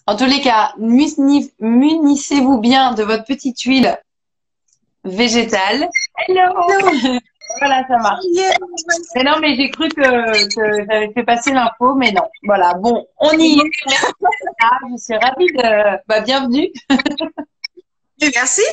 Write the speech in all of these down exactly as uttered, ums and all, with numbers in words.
En tous les cas, muni- munissez-vous bien de votre petite huile végétale. Hello. Hello! Voilà, ça marche. Yeah. Mais non, mais j'ai cru que, que j'avais fait passer l'info, mais non. Voilà, bon, on y est. Ah, je suis ravie de... Bah, bienvenue. Merci.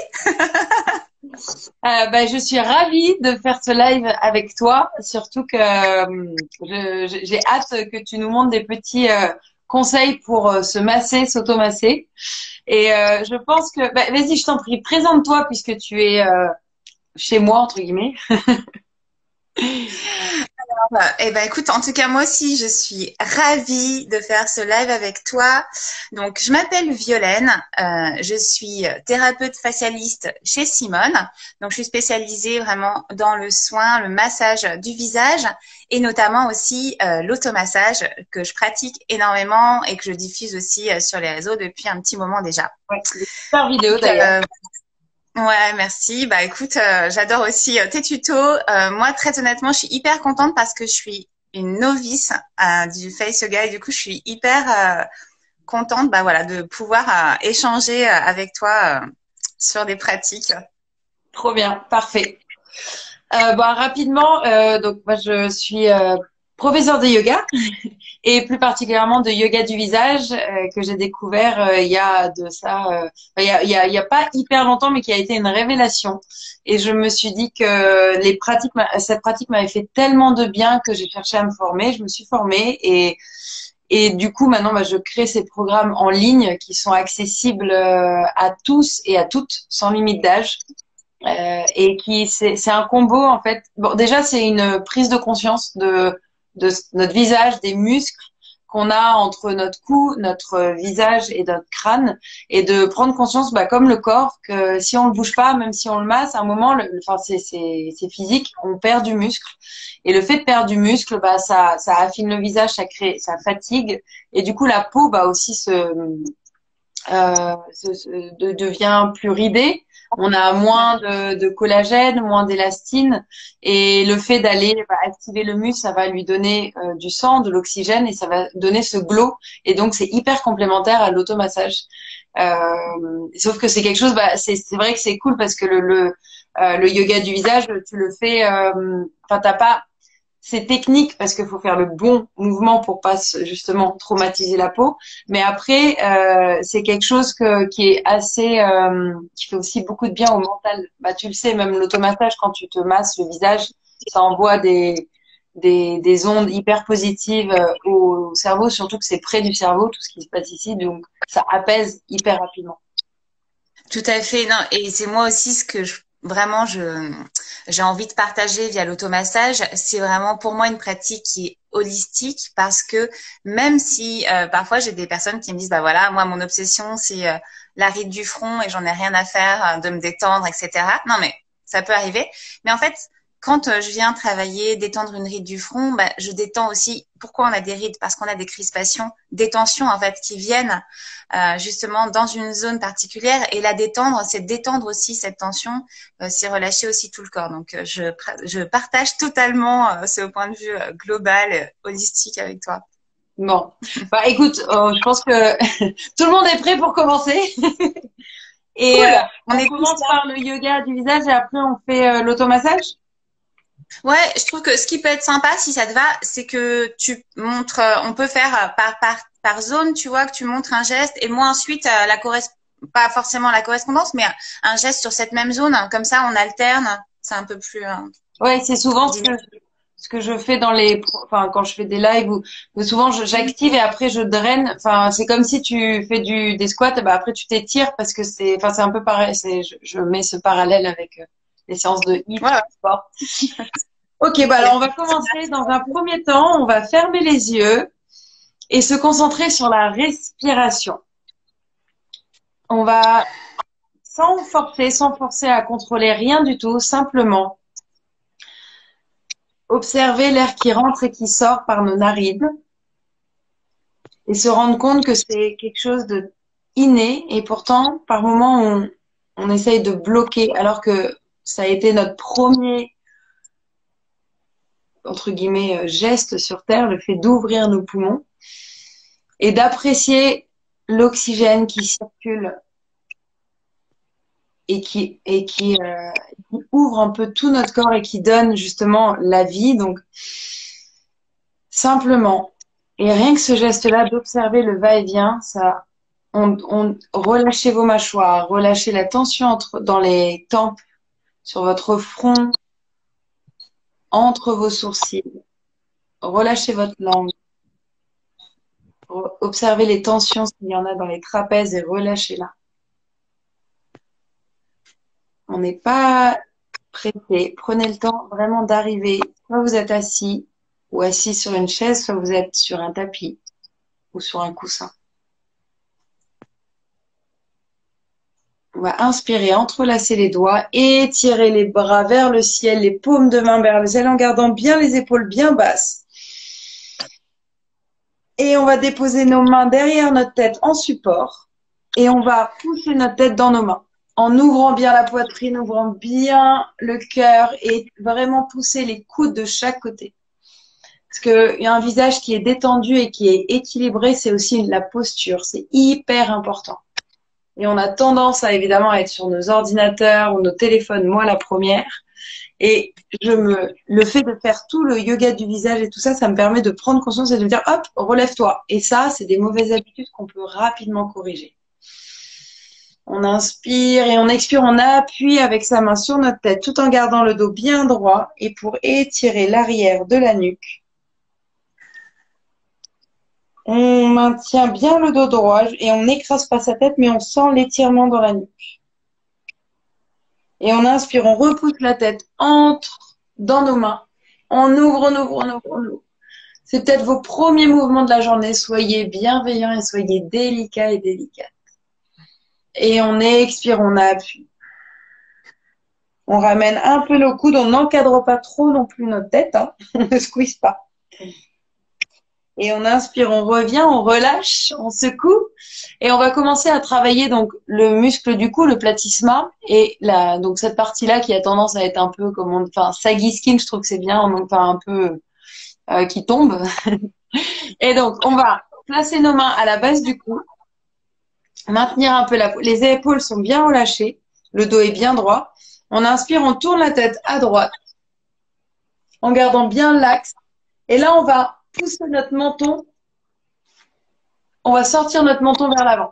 Euh, bah, je suis ravie de faire ce live avec toi, surtout que euh, je- je- j'ai hâte que tu nous montres des petits euh, conseils pour euh, se masser, s'automasser. Et euh, je pense que... Bah, vas-y, je t'en prie, présente-toi puisque tu es euh, chez moi, entre guillemets. Euh, Eh ben, écoute, en tout cas, moi aussi, je suis ravie de faire ce live avec toi. Donc, je m'appelle Violaine. Euh, je suis thérapeute facialiste chez Simone. Donc, je suis spécialisée vraiment dans le soin, le massage du visage et notamment aussi euh, l'automassage que je pratique énormément et que je diffuse aussi euh, sur les réseaux depuis un petit moment déjà. Ouais, des super vidéos Donc, d'ailleurs. euh, Ouais, merci. Bah écoute, euh, j'adore aussi euh, tes tutos. Euh, moi, très honnêtement, je suis hyper contente parce que je suis une novice euh, du face yoga et du coup, je suis hyper euh, contente, bah voilà, de pouvoir euh, échanger euh, avec toi euh, sur des pratiques. Trop bien, parfait. Euh, bah, rapidement, euh, donc moi je suis euh, professeure de yoga et plus particulièrement de yoga du visage euh, que j'ai découvert euh, il y a de ça, euh, il y a, il y a, il y a pas hyper longtemps, mais qui a été une révélation. Et je me suis dit que les pratiques, m'a- cette pratique m'avait fait tellement de bien que j'ai cherché à me former. Je me suis formée et et du coup maintenant bah, je crée ces programmes en ligne qui sont accessibles euh, à tous et à toutes sans limite d'âge. Euh, et qui c'est c'est un combo en fait. Bon, déjà c'est une prise de conscience de de notre visage, des muscles qu'on a entre notre cou, notre visage et notre crâne, et de prendre conscience, bah, comme le corps, que si on le bouge pas, même si on le masse, à un moment, le, enfin c'est c'est c'est physique, on perd du muscle, et le fait de perdre du muscle, bah ça ça affine le visage, ça crée, ça fatigue, et du coup la peau bah aussi se euh, se- se- de- devient plus ridé. On a moins de, de collagène, moins d'élastine, et le fait d'aller bah, activer le muscle, ça va lui donner euh, du sang, de l'oxygène, et ça va donner ce glow. Et donc c'est hyper complémentaire à l'automassage. Euh, sauf que c'est quelque chose, bah, c'est c'est vrai que c'est cool parce que le le, euh, le yoga du visage, tu le fais, euh, enfin t'as pas c'est technique parce qu'il faut faire le bon mouvement pour pas se- justement traumatiser la peau. Mais après, euh, c'est quelque chose que, qui est assez, euh, qui fait aussi beaucoup de bien au mental. Bah, tu le sais, même l'automassage, quand tu te masses le visage, ça envoie des, des, des ondes hyper positives euh, au cerveau, surtout que c'est près du cerveau, tout ce qui se passe ici. Donc, ça apaise hyper rapidement. Tout à fait. Non, et c'est moi aussi ce que je, vraiment je j'ai envie de partager via l'automassage. C'est vraiment pour moi une pratique qui est holistique parce que même si euh, parfois j'ai des personnes qui me disent bah voilà moi mon obsession c'est euh, la ride du front et j'en ai rien à faire euh, de me détendre et cetera. Non mais ça peut arriver. Mais en fait quand euh, je viens travailler, détendre une ride du front, bah, je détends aussi. Pourquoi on a des rides? Parce qu'on a des crispations, des tensions en fait qui viennent euh, justement dans une zone particulière. Et la détendre, c'est détendre aussi cette tension, euh, c'est relâcher aussi tout le corps. Donc euh, je, je partage totalement euh, ce point de vue euh, global, euh, holistique avec toi. Bon, bah écoute, euh, je pense que tout le monde est prêt pour commencer. Et euh, Cool, on on est tous commence là. par le yoga du visage et après on fait euh, l'automassage. Ouais, je trouve que ce qui peut être sympa, si ça te va, c'est que tu montres, euh, on peut faire euh, par, par, par zone, tu vois, que tu montres un geste et moi ensuite euh, la correspondance, pas forcément la correspondance, mais un geste sur cette même zone. Comme ça, on alterne. C'est un peu plus euh, Ouais, c'est souvent ce que dynamique. ce que je fais dans les, pro- enfin quand je fais des lives où, où souvent je- j'active et après je draine. Enfin c'est comme si tu fais du des squats, et bah après tu t'étires parce que c'est, enfin c'est un peu pareil. C'est je, je mets ce parallèle avec euh, les séances de hip Ouais, sport. Ok, bah alors on ok. va commencer. Dans un premier temps, on va fermer les yeux et se concentrer sur la respiration. On va sans forcer, sans forcer à contrôler rien du tout, simplement observer l'air qui rentre et qui sort par nos narines et se rendre compte que c'est quelque chose de inné et pourtant, par moments, on, on essaye de bloquer alors que ça a été notre premier, entre guillemets, euh, geste sur Terre, le fait d'ouvrir nos poumons et d'apprécier l'oxygène qui circule et qui, et qui, euh, qui ouvre un peu tout notre corps et qui donne justement la vie. Donc, simplement, et rien que ce geste-là d'observer le va-et-vient, ça, on, on, relâchez vos mâchoires, relâchez la tension entre, dans les tempes, sur votre front, entre vos sourcils. Relâchez votre langue. Observez les tensions s'il y en a dans les trapèzes et relâchez-la. On n'est pas pressé. Prenez le temps vraiment d'arriver. Soit vous êtes assis ou assis sur une chaise, soit vous êtes sur un tapis ou sur un coussin. On va inspirer, entrelacer les doigts, étirer les bras vers le ciel, les paumes de main vers le ciel en gardant bien les épaules bien basses. Et on va déposer nos mains derrière notre tête en support et on va pousser notre tête dans nos mains en ouvrant bien la poitrine, ouvrant bien le cœur et vraiment pousser les coudes de chaque côté. Parce qu'il y a un visage qui est détendu et qui est équilibré, c'est aussi la posture, c'est hyper important. Et on a tendance à évidemment à être sur nos ordinateurs ou nos téléphones, moi la première. Et je me, le fait de faire tout le yoga du visage et tout ça, ça me permet de prendre conscience et de me dire, hop, relève-toi. Et ça, c'est des mauvaises habitudes qu'on peut rapidement corriger. On inspire et on expire, on appuie avec sa main sur notre tête tout en gardant le dos bien droit et pour étirer l'arrière de la nuque. On maintient bien le dos droit et on n'écrase pas sa tête, mais on sent l'étirement dans la nuque. Et on inspire, on repousse la tête, entre dans nos mains. On ouvre, on ouvre, on ouvre, on ouvre. C'est peut-être vos premiers mouvements de la journée. Soyez bienveillants et soyez délicats et délicates. Et on expire, on appuie. On ramène un peu nos coudes, on n'encadre pas trop non plus notre tête, hein. On ne squeeze pas. Et on inspire, on revient, on relâche, on secoue. Et on va commencer à travailler donc le muscle du cou, le platysma. Et la, donc cette partie-là qui a tendance à être un peu comme on, enfin, saggy skin, je trouve que c'est bien, enfin un peu euh, qui tombe. Et donc on va placer nos mains à la base du cou. Maintenir un peu la peau. Les épaules sont bien relâchées. Le dos est bien droit. On inspire, on tourne la tête à droite. En gardant bien l'axe. Et là, on va pousser notre menton. On va sortir notre menton vers l'avant.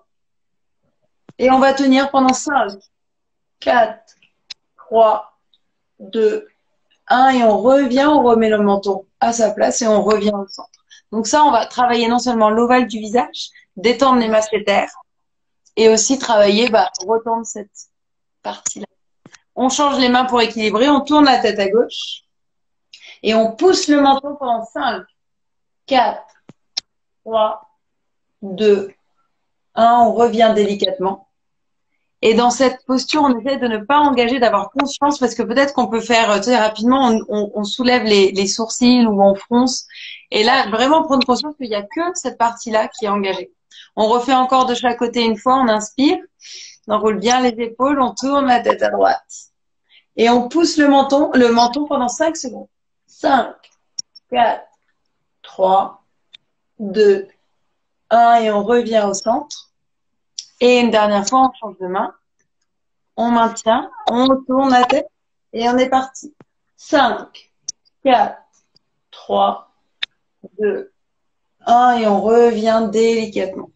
Et on va tenir pendant cinq, quatre, trois, deux, un. Et on revient, on remet le menton à sa place et on revient au centre. Donc ça, on va travailler non seulement l'ovale du visage, détendre les masséters, et aussi travailler, bah, retendre cette partie-là. On change les mains pour équilibrer, on tourne la tête à gauche et on pousse le menton pendant cinq, quatre, trois, deux, un. On revient délicatement. Et dans cette posture, on essaie de ne pas engager, d'avoir conscience parce que peut-être qu'on peut faire, tu sais, rapidement, on, on, on soulève les, les sourcils ou on fronce. Et là, vraiment prendre conscience qu'il n'y a que cette partie-là qui est engagée. On refait encore de chaque côté une fois, on inspire, on enroule bien les épaules, on tourne la tête à droite. Et on pousse le menton, le menton pendant cinq secondes. cinq, quatre, trois, deux, un. Et on revient au centre. Et une dernière fois, on change de main. On maintient, on tourne la tête et on est parti. cinq, quatre, trois, deux, un. Et on revient délicatement.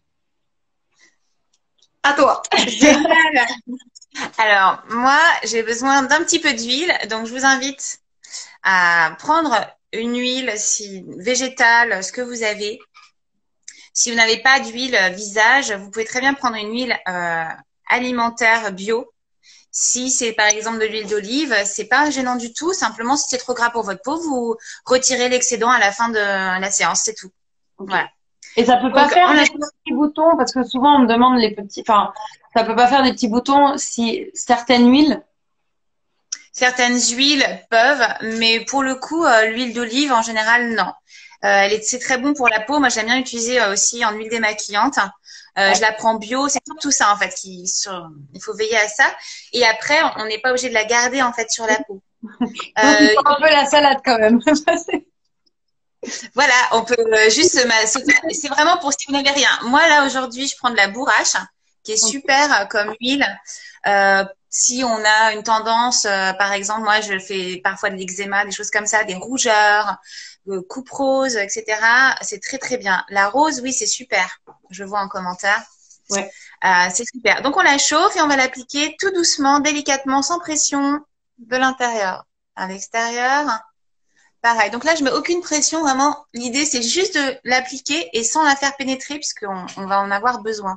À toi. Génial. Alors, moi, j'ai besoin d'un petit peu d'huile. Donc, je vous invite à prendre une huile si, végétale, ce que vous avez. Si vous n'avez pas d'huile visage, vous pouvez très bien prendre une huile euh, alimentaire bio. Si c'est par exemple de l'huile d'olive, c'est pas gênant du tout. Simplement, si c'est trop gras pour votre peau, vous retirez l'excédent à la fin de la séance, c'est tout. Okay. Voilà. Et ça peut pas Donc, faire a... des petits boutons parce que souvent on me demande les petits. Enfin, ça peut pas faire des petits boutons si certaines huiles. Certaines huiles peuvent, mais pour le coup, euh, l'huile d'olive en général non. Euh, elle est, c'est très bon pour la peau. Moi, j'aime bien l'utiliser euh, aussi en huile démaquillante. Euh, ouais. Je la prends bio. C'est tout ça en fait qui, sur, il faut veiller à ça. Et après, on n'est pas obligé de la garder en fait sur la peau. Donc, il faut un peu la salade quand même. Voilà, on peut euh, juste se ma- se- c'est vraiment pour si vous n'avez rien. Moi, là, aujourd'hui, je prends de la bourrache, qui est super euh, comme huile. Euh, si on a une tendance, euh, par exemple, moi, je fais parfois de l'eczéma, des choses comme ça, des rougeurs, euh, coupe rose, et cetera. C'est très, très bien. La rose, oui, c'est super. Je vois en commentaire. Ouais. Euh, c'est super. Donc, on la chauffe et on va l'appliquer tout doucement, délicatement, sans pression, de l'intérieur à l'extérieur. Pareil. Donc là, je mets aucune pression. Vraiment, l'idée, c'est juste de l'appliquer et sans la faire pénétrer puisqu'on on va en avoir besoin.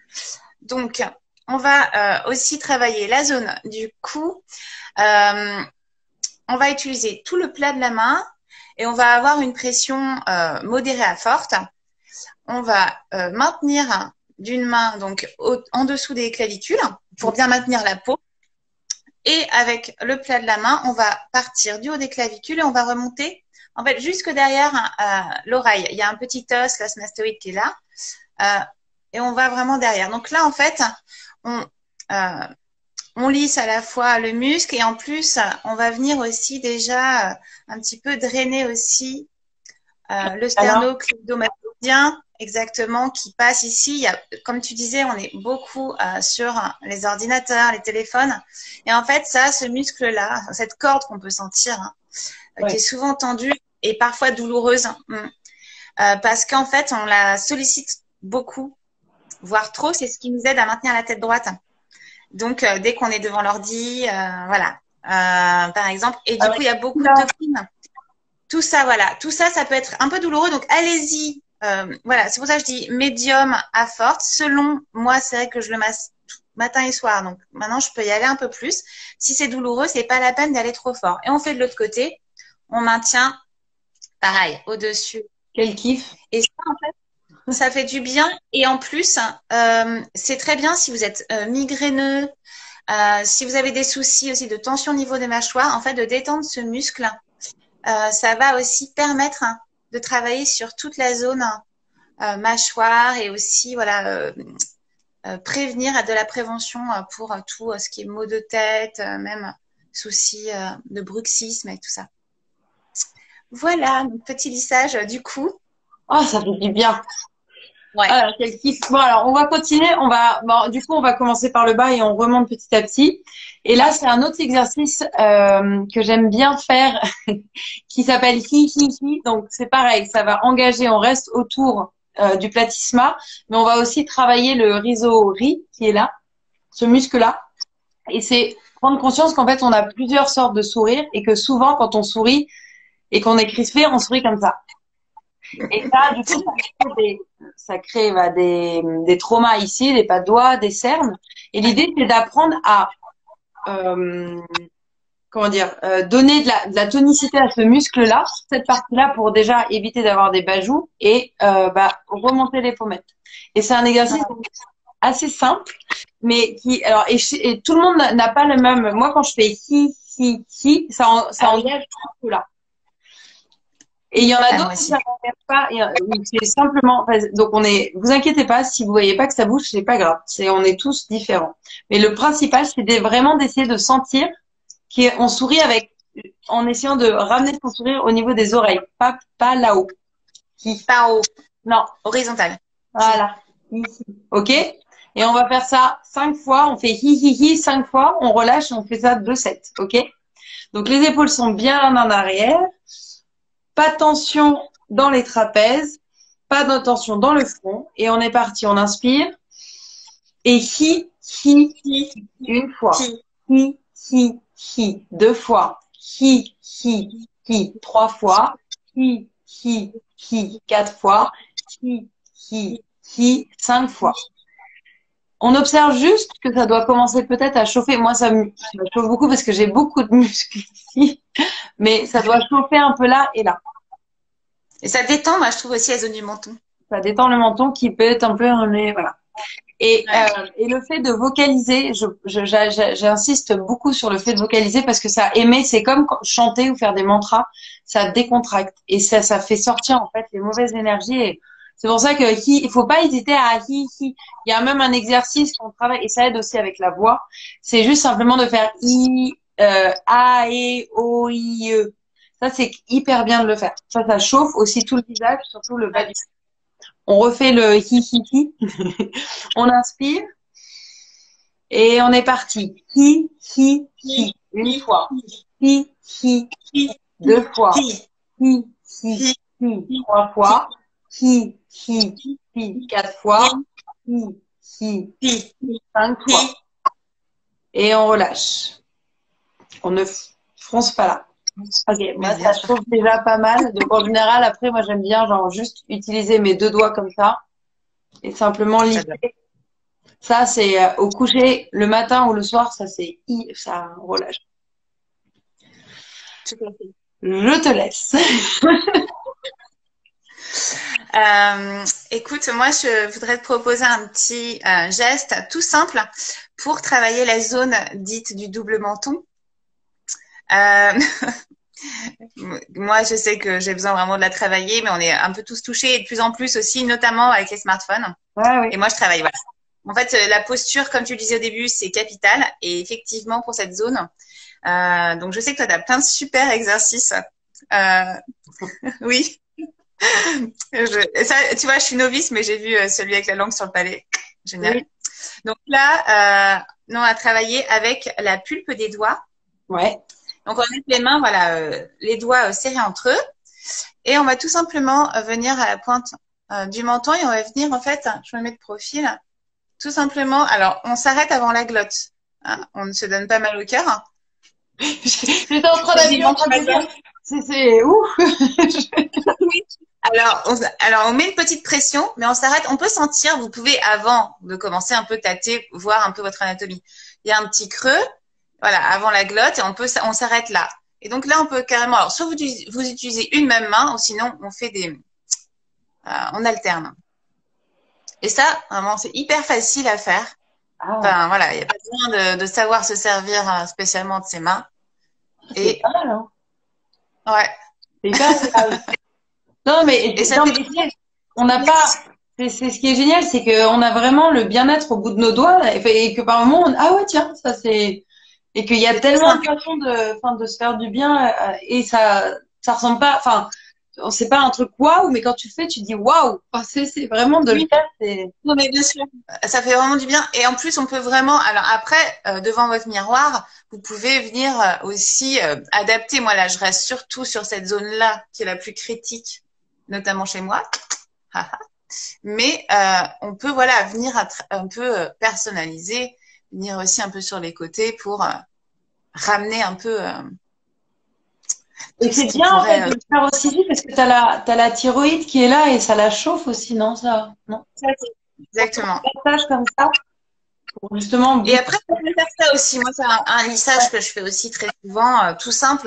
Donc, on va euh, aussi travailler la zone du cou. Euh, on va utiliser tout le plat de la main et on va avoir une pression euh, modérée à forte. On va euh, maintenir d'une main donc au, en dessous des clavicules pour bien maintenir la peau. Et avec le plat de la main, on va partir du haut des clavicules et on va remonter en fait jusque derrière euh, l'oreille. Il y a un petit os, l'os mastoïde qui est là. Euh, et on va vraiment derrière. Donc là, en fait, on, euh, on lisse à la fois le muscle et en plus, on va venir aussi déjà euh, un petit peu drainer aussi euh, le Alors, sternocléidomastodien, exactement, qui passe ici. Il y a, comme tu disais, on est beaucoup euh, sur les ordinateurs, les téléphones. Et en fait, ça, ce muscle-là, cette corde qu'on peut sentir, hein, ouais. qui est souvent tendue et parfois douloureuse, euh, parce qu'en fait, on la sollicite beaucoup, voire trop. C'est ce qui nous aide à maintenir la tête droite. Donc, euh, dès qu'on est devant l'ordi, euh, voilà, euh, par exemple. Et du Ah coup, ouais. il y a beaucoup de toxines. Tout ça, voilà. Tout ça, ça peut être un peu douloureux. Donc, allez-y. Euh, voilà, c'est pour ça que je dis médium à forte. Selon moi, c'est vrai que je le masse matin et soir. Donc, maintenant, je peux y aller un peu plus. Si c'est douloureux, c'est pas la peine d'aller trop fort. Et on fait de l'autre côté. On maintient, pareil, au-dessus. Quel kiff. Et ça, en fait, ça fait du bien. Et en plus, euh, c'est très bien si vous êtes euh, migraineux, euh, si vous avez des soucis aussi de tension au niveau des mâchoires, en fait, de détendre ce muscle. Euh, ça va aussi permettre hein, de travailler sur toute la zone euh, mâchoire et aussi voilà euh, euh, prévenir de la prévention euh, pour euh, tout euh, ce qui est maux de tête, euh, même soucis euh, de bruxisme et tout ça. Voilà, donc petit lissage euh, du cou. Oh, ça fait du bien. Ouais. Ah, quel kiff. Bon, alors, on va continuer. On va, bon, du coup, on va commencer par le bas et on remonte petit à petit. Et là, c'est un autre exercice euh, que j'aime bien faire qui s'appelle hi hi hi. Donc, c'est pareil, ça va engager, on reste autour euh, du platysma, mais on va aussi travailler le rhizori qui est là, ce muscle-là. Et c'est prendre conscience qu'en fait, on a plusieurs sortes de sourires et que souvent, quand on sourit et qu'on est crispé, on sourit comme ça. Et ça, du coup, ça crée des, ça crée, bah, des, des traumas ici, des pas de doigts, des cernes. Et l'idée, c'est d'apprendre à, euh, comment dire, euh, donner de la, de la tonicité à ce muscle-là, cette partie-là, pour déjà éviter d'avoir des bajous et euh, bah, remonter les pommettes. Et c'est un exercice assez simple, mais qui, alors, et, et tout le monde n'a pas le même. Moi, quand je fais hi hi hi, ça, en, ça engage tout là. Et il y en a Ah, d'autres moi qui aussi. ça n'engage pas. Et, euh, oui, c'est simplement. Donc on est. Vous inquiétez pas, si vous voyez pas que ça bouge, c'est pas grave. C'est, on est tous différents. Mais le principal, c'est de, vraiment d'essayer de sentir qu'on sourit avec, en essayant de ramener son sourire au niveau des oreilles, pas pas là-haut. Qui Pas haut, Non. horizontal. Voilà. Ici. Ok. Et on va faire ça cinq fois. On fait hi hi hi cinq fois. On relâche. Et on fait ça deux sets. Ok. Donc les épaules sont bien en arrière. Pas de tension dans les trapèzes, pas de tension dans le front. Et on est parti, on inspire. Et hi, hi, hi, une fois. Hi, hi, hi, deux fois. Hi, hi, hi, trois fois. Hi, hi, hi, quatre fois. Hi, hi, hi, cinq fois. On observe juste que ça doit commencer peut-être à chauffer. Moi, ça me, ça me chauffe beaucoup parce que j'ai beaucoup de muscles ici. Mais ça doit chauffer un peu là et là. Et ça détend, moi, je trouve aussi la zone du menton. Ça détend le menton qui peut être un peu, voilà. Et, Ouais. euh, et le fait de vocaliser, je, je, je, j'insiste beaucoup sur le fait de vocaliser parce que ça émet, c'est comme chanter ou faire des mantras, ça décontracte et ça, ça fait sortir en fait les mauvaises énergies. Et c'est pour ça que hi, il faut pas hésiter à hi hi. Il y a même un exercice qu'on travaille et ça aide aussi avec la voix. C'est juste simplement de faire i, euh, a, e, o, i, e. Ça, c'est hyper bien de le faire. Ça, ça chauffe aussi tout le visage, surtout le bas du. On refait le hi hi hi. On inspire et on est parti. Hi hi hi. Une fois. Hi hi hi. Deux fois. Hi hi hi. Trois fois. Hi hi hi. Quatre fois. Hi hi hi. Cinq fois. Et on relâche. On ne fronce pas là. Ok, moi ça chauffe déjà pas mal. Donc en général, après, moi j'aime bien genre juste utiliser mes deux doigts comme ça et simplement lisser. Ça, c'est euh, au coucher, le matin ou le soir, ça c'est ça relâche. Tout à fait. Je te laisse. euh, écoute, moi je voudrais te proposer un petit euh, geste tout simple pour travailler la zone dite du double menton. Euh, moi, je sais que j'ai besoin vraiment de la travailler, mais on est un peu tous touchés et de plus en plus aussi, notamment avec les smartphones. Ouais, oui. Et moi, je travaille. Voilà. En fait, la posture, comme tu le disais au début, c'est capital. Et effectivement, pour cette zone, euh, donc je sais que toi, tu as plein de super exercices. Euh, oui. Je, ça, tu vois, je suis novice, mais j'ai vu celui avec la langue sur le palais. Génial. Oui. Donc là, euh, non, à travailler avec la pulpe des doigts. Ouais. Donc, on met les mains, voilà, euh, les doigts euh, serrés entre eux. Et on va tout simplement euh, venir à la pointe euh, du menton et on va venir, en fait, je me mets de profil, tout simplement. Alors, on s'arrête avant la glotte. Hein, on ne se donne pas mal au cœur. J'étais en train d'appuyer, en train de dire, c'est ouf. Oui. Alors on, alors, on met une petite pression, mais on s'arrête. On peut sentir, vous pouvez, avant de commencer, un peu tâter, voir un peu votre anatomie. Il y a un petit creux. Voilà, avant la glotte, et on peut, on s'arrête là. Et donc là, on peut carrément, alors soit vous, vous utilisez une même main, ou sinon on fait des, euh, on alterne. Et ça, vraiment, c'est hyper facile à faire. Ah. Enfin voilà, il n'y a pas besoin de, de savoir se servir spécialement de ses mains. C'est pas mal, hein. Ouais. C'est hyper agréable. Non, mais et ça, non, mais on n'a pas. C'est ce qui est génial, c'est qu'on a vraiment le bien-être au bout de nos doigts et, et que par moment, on... ah ouais, tiens, ça c'est. Et qu'il y a tellement de façons de, enfin, de se faire du bien euh, et ça, ça ressemble pas, enfin, c'est pas un truc waouh, mais quand tu le fais, tu dis waouh. Enfin, c'est vraiment de le faire. Non, mais bien sûr. Ça fait vraiment du bien. Et en plus, on peut vraiment, alors après, euh, devant votre miroir, vous pouvez venir euh, aussi euh, adapter. Moi, là, je reste surtout sur cette zone-là qui est la plus critique, notamment chez moi. Mais euh, on peut, voilà, venir un peu euh, personnaliser, venir aussi un peu sur les côtés pour euh, ramener un peu. Euh, et c'est bien pourrait, en fait, de le faire aussi vite parce que tu as la, t'as la thyroïde qui est là et ça la chauffe aussi, non ça non ça, exactement. Un lissage comme ça pour justement. Et après, on peut faire ça aussi. Moi, c'est un, un lissage ouais. que je fais aussi très souvent, euh, tout simple,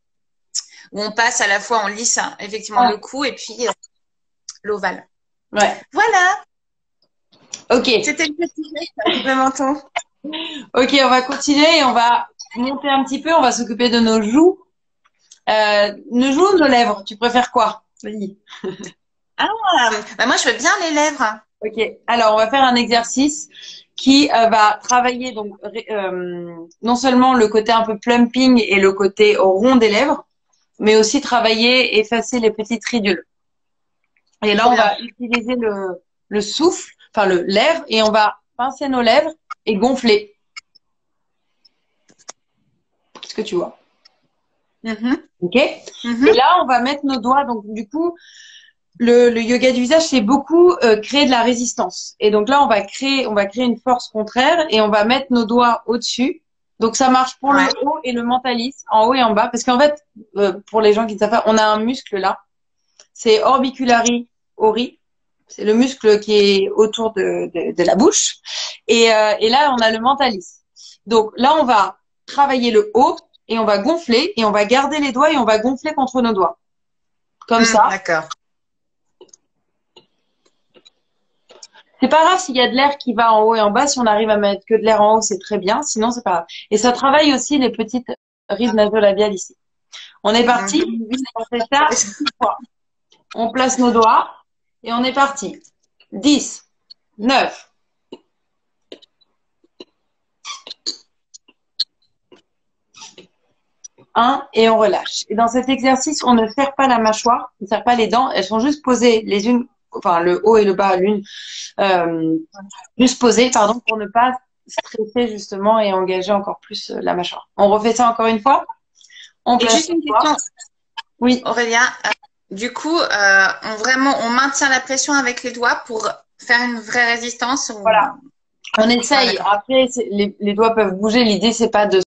où on passe à la fois, on lisse hein, effectivement ouais. le cou et puis euh, l'ovale. Ouais. Voilà. Ok. C'était le petit geste de menton. Ok, on va continuer et on va monter un petit peu. On va s'occuper de nos joues. Euh, nos joues ou nos lèvres? Tu préfères quoi? Vas-y. Ah, bah moi je veux bien les lèvres. Ok. Alors on va faire un exercice qui euh, va travailler donc euh, non seulement le côté un peu plumping et le côté rond des lèvres, mais aussi travailler, effacer les petites ridules. Et là, on va utiliser le, le souffle, enfin le l'air, et on va pincer nos lèvres et gonfler. Qu'est-ce que tu vois? Mm-hmm. Ok. Mm-hmm. Et là, on va mettre nos doigts. Donc, du coup, le, le yoga du visage, c'est beaucoup euh, créer de la résistance. Et donc là, on va créer, on va créer une force contraire et on va mettre nos doigts au-dessus. Donc, ça marche pour ouais. le haut et le mentalis, en haut et en bas. Parce qu'en fait, euh, pour les gens qui ne savent pas, on a un muscle là. C'est orbiculari ori. C'est le muscle qui est autour de, de, de la bouche. Et, euh, et là, on a le mentalis. Donc là, on va travailler le haut et on va gonfler et on va garder les doigts et on va gonfler contre nos doigts. Comme mmh, ça. D'accord. C'est pas grave s'il y a de l'air qui va en haut et en bas. Si on arrive à mettre que de l'air en haut, c'est très bien. Sinon, c'est pas grave. Et ça travaille aussi les petites rides nasolabiales ici. On est parti. Mmh. On fait ça six fois. On place nos doigts et on est parti. dix, neuf, Un, et on relâche. Et dans cet exercice, on ne serre pas la mâchoire, on ne serre pas les dents, elles sont juste posées les unes, enfin le haut et le bas, l'une, euh, juste posées, pardon, pour ne pas stresser justement et engager encore plus la mâchoire. On refait ça encore une fois. On Et juste une question, oui. Aurélia. Euh, du coup, euh, on vraiment, on maintient la pression avec les doigts pour faire une vraie résistance. Ou... Voilà. On essaye. Ah, après, les, les doigts peuvent bouger. L'idée, c'est pas de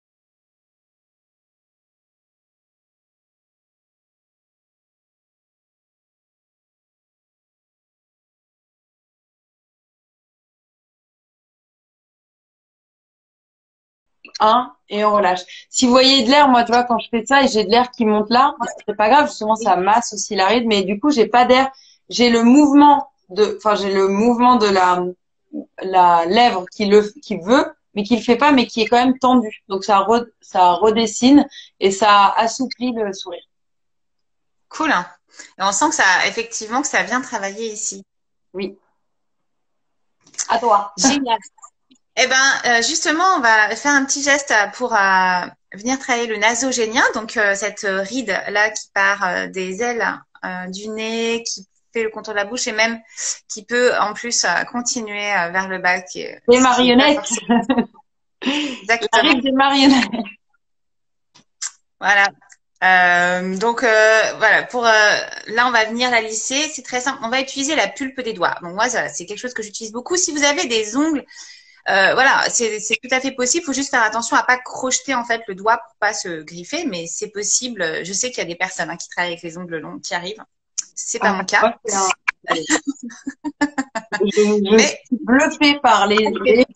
un et on relâche. Si vous voyez de l'air, moi, tu vois, quand je fais ça et j'ai de l'air qui monte là, c'est pas grave, justement, ça masse aussi la ride, mais du coup, j'ai pas d'air. J'ai le mouvement de, enfin, j'ai le mouvement de la, la lèvre qui le, qui veut, mais qui le fait pas, mais qui est quand même tendu. Donc, ça, re, ça redessine et ça assouplit le sourire. Cool. Hein. Et on sent que ça, effectivement, que ça vient travailler ici. Oui. À toi. Génial. Eh ben, euh, justement, on va faire un petit geste pour euh, venir travailler le nasogénien, donc euh, cette ride là qui part euh, des ailes euh, du nez, qui fait le contour de la bouche et même qui peut en plus euh, continuer euh, vers le bas. Qui est, des marionnettes. Exactement. La ride des marionnettes. Voilà. Euh, donc euh, voilà, pour euh, là on va venir la lisser. C'est très simple. On va utiliser la pulpe des doigts. Donc moi, c'est quelque chose que j'utilise beaucoup. Si vous avez des ongles Euh, voilà, c'est tout à fait possible. Il faut juste faire attention à pas crocheter en fait le doigt pour pas se griffer, mais c'est possible. Je sais qu'il y a des personnes hein, qui travaillent avec les ongles longs qui arrivent. C'est pas ah, mon cas. Un... je, je mais... suis bluffée par les.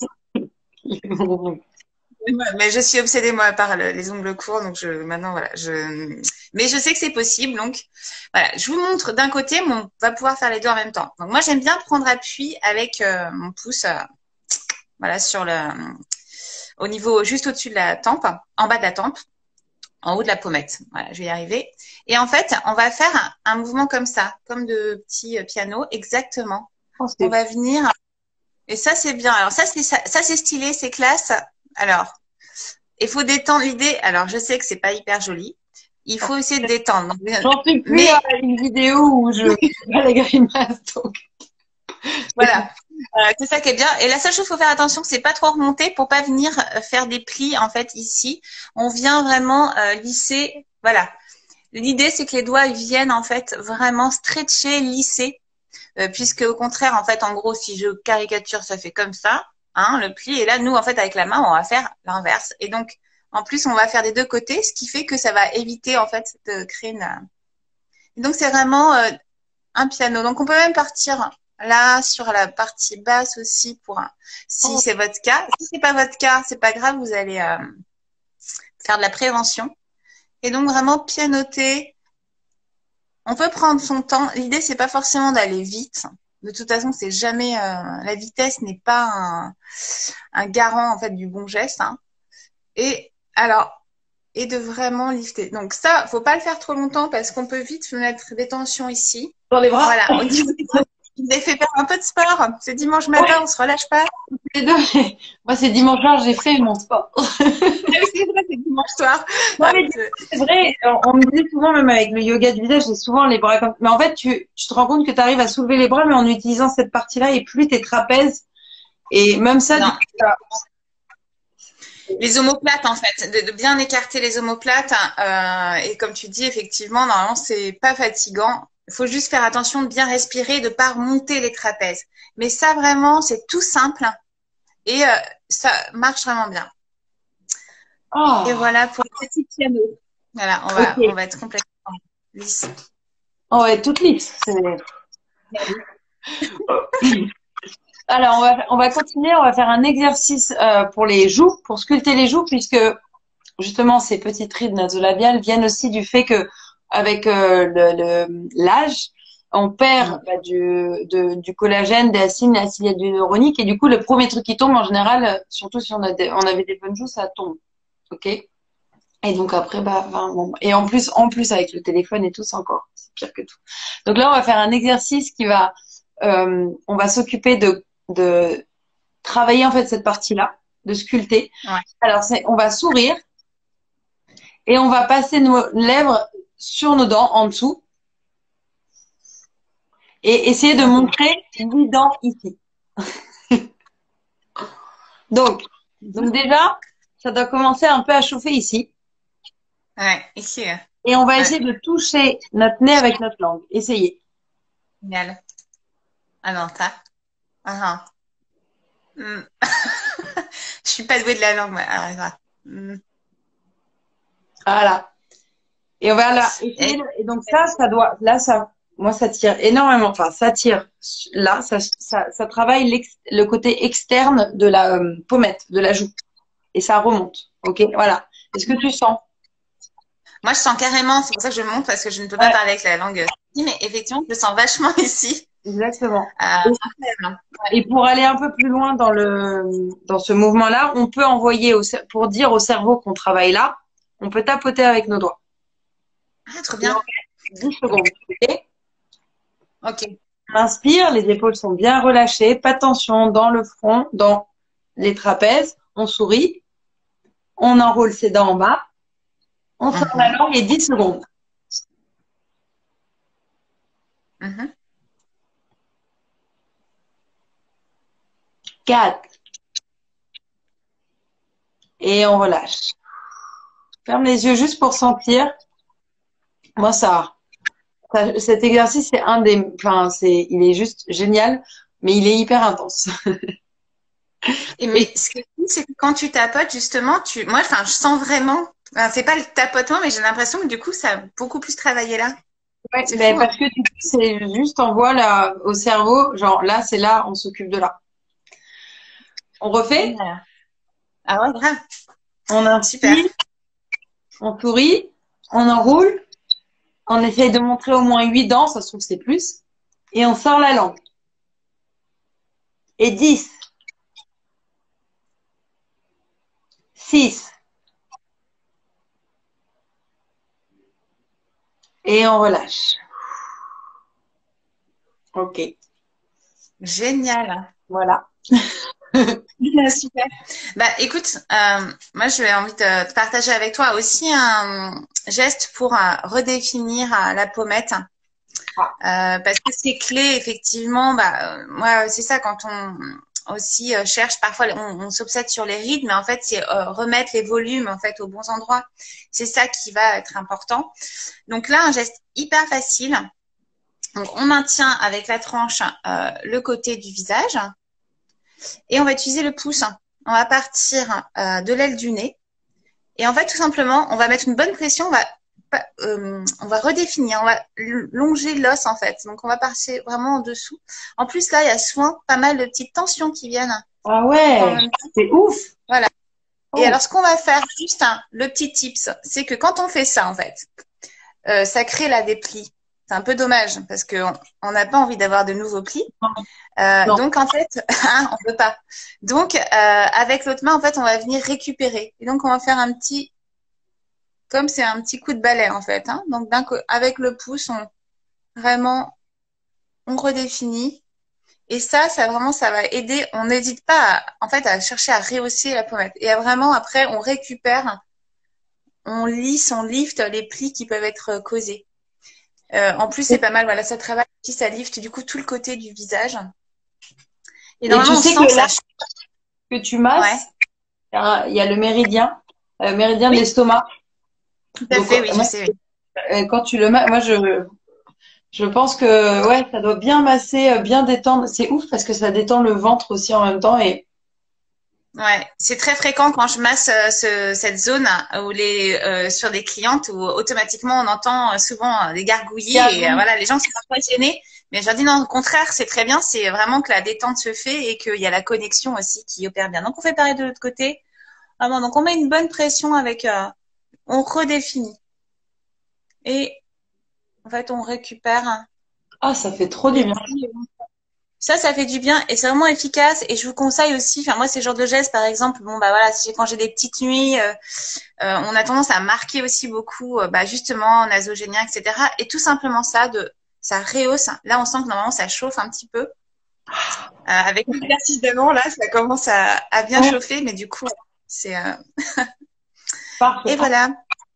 Mais je suis obsédée moi par le, les ongles courts, donc je maintenant voilà, je. Mais je sais que c'est possible, donc voilà. Je vous montre d'un côté, mais on va pouvoir faire les deux en même temps. Donc moi j'aime bien prendre appui avec euh, mon pouce. Euh, Voilà, sur le, au niveau, juste au-dessus de la tempe, en bas de la tempe, en haut de la pommette. Voilà, je vais y arriver. Et en fait, on va faire un, un mouvement comme ça, comme de petits pianos, exactement. Oh, on va venir. Et ça, c'est bien. Alors ça, c'est ça, ça c'est stylé, c'est classe. Alors, il faut détendre l'idée. Alors, je sais que c'est pas hyper joli. Il faut essayer de détendre. J'en suis plus mais... à une vidéo où je fais les grimaces, donc. Voilà. Euh, c'est ça qui est bien. Et la seule chose, il faut faire attention, c'est pas trop remonter pour pas venir faire des plis en fait ici. On vient vraiment euh, lisser. Voilà. L'idée, c'est que les doigts ils viennent en fait vraiment stretcher, lisser, euh, puisque au contraire, en fait, en gros, si je caricature, ça fait comme ça, hein, le pli. Et là, nous, en fait, avec la main, on va faire l'inverse. Et donc, en plus, on va faire des deux côtés, ce qui fait que ça va éviter en fait de créer une. Et donc, c'est vraiment euh, un piano. Donc, on peut même partir. Là, sur la partie basse aussi, pour un... si oh. c'est votre cas. Si c'est pas votre cas, c'est pas grave, vous allez euh, faire de la prévention. Et donc vraiment pianoter. On peut prendre son temps. L'idée, c'est pas forcément d'aller vite. De toute façon, c'est jamais euh, la vitesse n'est pas un, un garant en fait du bon geste. Hein. Et alors, et de vraiment lifter. Donc ça, faut pas le faire trop longtemps parce qu'on peut vite mettre des tensions ici. Dans les bras. Voilà. Au niveau des bras. Vous avez fait faire un peu de sport. C'est dimanche matin, ouais. On se relâche pas. Les deux. Moi, c'est dimanche soir, j'ai fait mon sport. C'est vrai, c'est dimanche soir. Non, mais c'est vrai. On me dit souvent, même avec le yoga du visage, j'ai souvent les bras comme. Mais en fait, tu, tu te rends compte que tu arrives à soulever les bras, mais en utilisant cette partie-là et plus tes trapèzes. Et même ça. Non. Les omoplates, en fait, de, de bien écarter les omoplates. Euh, et comme tu dis, effectivement, normalement, c'est pas fatigant. Il faut juste faire attention de bien respirer, de pas remonter les trapèzes. Mais ça, vraiment, c'est tout simple. Et euh, ça marche vraiment bien. Oh. Et voilà pour le petit piano. Voilà, on va, okay. on va être complètement lisse. On va être toute lisse. Alors, on va, on va continuer. On va faire un exercice euh, pour les joues, pour sculpter les joues, puisque justement, ces petites rides nasolabiales viennent aussi du fait que avec euh, l'âge, on perd bah, du, de, du collagène, des acines, des acide hyaluronique, et du coup, le premier truc qui tombe en général, surtout si on, a des, on avait des bonnes joues, ça tombe. Ok. Et donc après, bah, enfin, bon, et en plus, en plus avec le téléphone et tout, c'est encore, c'est pire que tout. Donc là, on va faire un exercice qui va, euh, on va s'occuper de, de travailler en fait cette partie-là, de sculpter. Ouais. Alors, c'est, on va sourire. Et on va passer nos lèvres sur nos dents en dessous. Et essayer de montrer huit dents ici. donc, donc déjà, ça doit commencer un peu à chauffer ici. Ouais, ici. Et on va Ouais. essayer de toucher notre nez avec notre langue. Essayez. Génial. Ah non, ça. Ah, ah. Mm. Je suis pas douée de la langue, moi. Alors, ça. Mm. Voilà. Et on va là. Et, Essayer. Et donc ça, ça doit. Là, ça. Moi, ça tire énormément. Enfin, ça tire. Là, ça, ça, ça travaille l'ex- le côté externe de la euh, pommette, de la joue. Et ça remonte. Ok. Voilà. Est-ce que tu sens? moi, je sens carrément, c'est pour ça que je monte, parce que je ne peux pas Ouais. parler avec la langue. Mais effectivement, je le sens vachement ici. Exactement. Euh, Et pour aller un peu plus loin dans le dans ce mouvement-là, on peut envoyer au, cer- pour dire au cerveau qu'on travaille là, on peut tapoter avec nos doigts. ah, trop Et on bien. fait dix secondes. Ok. Ok. On inspire, les épaules sont bien relâchées, pas de tension dans le front, dans les trapèzes. On sourit, on enroule ses dents en bas, on sort la Mhm. langue et dix secondes. Mhm. quatre. Et on relâche. Ferme les yeux juste pour sentir. Moi, ça, ça- cet exercice, c'est un des, enfin, c'est, il est juste génial, mais il est hyper intense. Et Et mais ce que je dis, c'est que quand tu tapotes, justement, tu, moi, enfin, je sens vraiment, enfin, c'est pas le tapotement, mais j'ai l'impression que du coup, ça a beaucoup plus travaillé là. ouais, C'est ben fou, hein. parce que du coup, c'est juste on voit là au cerveau, genre là, c'est là, on s'occupe de là. On refait, Génial. Ah ouais, grave. on Super. inspire, on sourit, on enroule, on essaye de montrer au moins huit dents, ça se trouve c'est plus, et on sort la langue. Et dix, six, et on relâche. Ok, Génial. voilà. Super. Bah, écoute, euh, moi, j'ai envie de, de partager avec toi aussi un geste pour euh, redéfinir euh, la pommette. Ah, Euh, parce que c'est clé, effectivement. Bah, euh, moi, c'est ça, quand on aussi euh, cherche, parfois, on, on s'obsède sur les rythmes, mais en fait, c'est euh, remettre les volumes en fait aux bons endroits. C'est ça qui va être important. Donc là, un geste hyper facile. Donc, on maintient avec la tranche euh, le côté du visage et on va utiliser le pouce. On va partir euh, de l'aile du nez et en fait, tout simplement, on va mettre une bonne pression. On va euh, on va redéfinir, on va longer l'os en fait. Donc, on va passer vraiment en dessous. En plus, là, il y a souvent pas mal de petites tensions qui viennent ah en ouais, même temps. c'est ouf. Voilà. Et Oh, alors, ce qu'on va faire, juste hein, le petit tips, c'est que quand on fait ça, en fait, euh, ça crée là des plis. C'est un peu dommage parce qu'on on n'a pas envie d'avoir de nouveaux plis. non, Euh, non. donc en fait, hein, on peut pas. Donc euh, avec l'autre main, en fait, on va venir récupérer. Et donc on va faire un petit, comme c'est un petit coup de balai en fait. Hein. Donc d'un avec le pouce, on vraiment on redéfinit. Et ça, ça vraiment, ça va aider. On n'hésite pas, à, en fait, à chercher à rehausser la pommette. Et à vraiment après, on récupère, on lisse, on lift les plis qui peuvent être causés. Euh, en plus, c'est pas mal. Voilà, ça travaille aussi, ça lift du coup tout le côté du visage. Et Et tu normalement, on sais sent que que ça. là que tu Ouais. masses, il y a il y a le méridien, le méridien de Oui, l'estomac. tout à Donc, fait. euh, Oui, je moi, sais. Oui. euh, quand tu le masses, moi, je, je pense que, ouais, ça doit bien masser, euh, bien détendre. C'est ouf parce que ça détend le ventre aussi en même temps. Et Ouais, c'est très fréquent quand je masse euh, ce, cette zone euh, où les euh, sur des clientes où automatiquement on entend euh, souvent euh, des gargouillis et euh, gargouille. voilà, les gens sont impressionnés. Mais je leur dis non, au contraire, c'est très bien, c'est vraiment que la détente se fait et qu'il y a la connexion aussi qui opère bien. Donc on fait pareil de l'autre côté. Vraiment, donc on met une bonne pression avec, euh, on redéfinit et en fait on récupère Ah, ça fait trop du les bien. plis. Ça, ça fait du bien et c'est vraiment efficace. Et je vous conseille aussi, enfin moi, ces genres de gestes, par exemple, bon bah voilà, si quand j'ai des petites nuits, euh, euh, on a tendance à marquer aussi beaucoup, euh, bah justement, nasogénien, et cetera. Et tout simplement ça, de ça rehausse. Là, on sent que normalement ça chauffe un petit peu. Euh, avec l'exercice d'avant, là, ça commence à, à bien Ouais, chauffer, mais du coup, c'est euh... parfait. et voilà.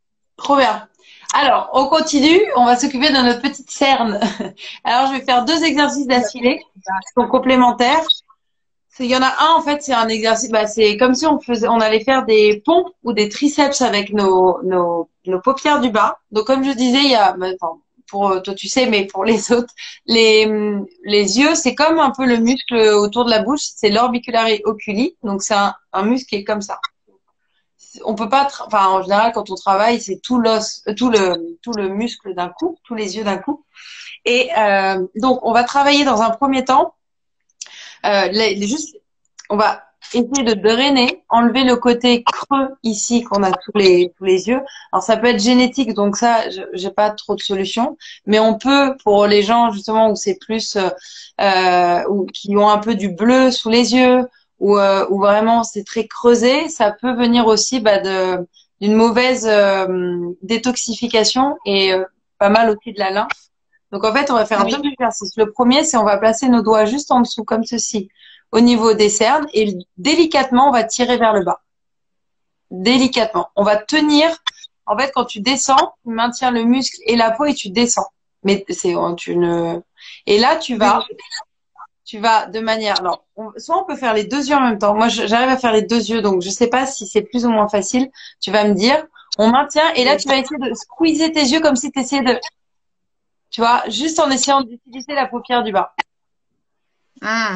Trop bien. Alors, on continue. On va s'occuper de notre petite cerne. Alors, je vais faire deux exercices d'affilée qui sont complémentaires. Il y en a un, en fait, c'est un exercice, bah, c'est comme si on faisait, on allait faire des pompes ou des triceps avec nos, nos, nos paupières du bas. Donc, comme je disais, il y a, bah, enfin, pour toi, tu sais, mais pour les autres, les, les yeux, c'est comme un peu le muscle autour de la bouche, c'est l'orbicularis oculi. Donc, c'est un, un muscle qui est comme ça. On peut pas, enfin, en général, quand on travaille, c'est tout l'os, tout le, tout le muscle d'un coup, tous les yeux d'un coup. Et, euh, donc, on va travailler dans un premier temps. Euh, les, les juste, on va essayer de drainer, enlever le côté creux ici qu'on a tous les tous les yeux. Alors ça peut être génétique, donc ça, j'ai pas trop de solutions, mais on peut pour les gens justement où c'est plus euh, ou qui ont un peu du bleu sous les yeux ou euh, où vraiment c'est très creusé, ça peut venir aussi bah, de d'une mauvaise euh, détoxification et euh, pas mal aussi de la lymphe. Donc, en fait, on va faire Oui. deux exercices. Le premier, c'est on va placer nos doigts juste en dessous, comme ceci, au niveau des cernes. Et délicatement, on va tirer vers le bas. Délicatement. On va tenir. En fait, quand tu descends, tu maintiens le muscle et la peau et tu descends. Mais c'est tu ne. Et là, tu vas, tu vas de manière. Alors, on, soit on peut faire les deux yeux en même temps. Moi, j'arrive à faire les deux yeux, donc je sais pas si c'est plus ou moins facile. Tu vas me dire. On maintient et là, tu vas essayer de squeezer tes yeux comme si tu essayais de. Tu vois, juste en essayant d'utiliser la paupière du bas. Mmh.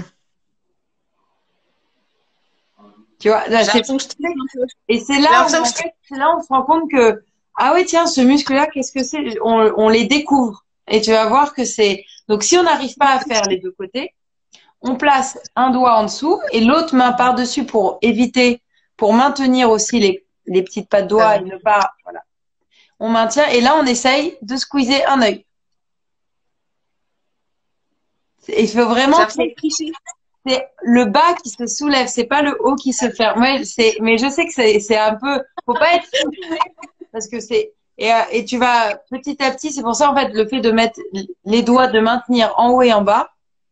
Tu vois, là, c'est... Et c'est là, où, en fait, c'est là où on se rend compte que, ah oui, tiens, ce muscle-là, qu'est-ce que c'est? On, on les découvre. Et tu vas voir que c'est... Donc, si on n'arrive pas à faire les deux côtés, on place un doigt en dessous et l'autre main par-dessus pour éviter, pour maintenir aussi les, les petites pattes de doigts et ne pas... Voilà. On maintient et là, on essaye de squeezer un œil. Il faut vraiment... C'est le bas qui se soulève, c'est pas le haut qui se ferme. Ouais, c'est, mais je sais que c'est, c'est un peu, faut pas être parce que c'est et, et tu vas petit à petit. C'est pour ça en fait le fait de mettre les doigts, de maintenir en haut et en bas.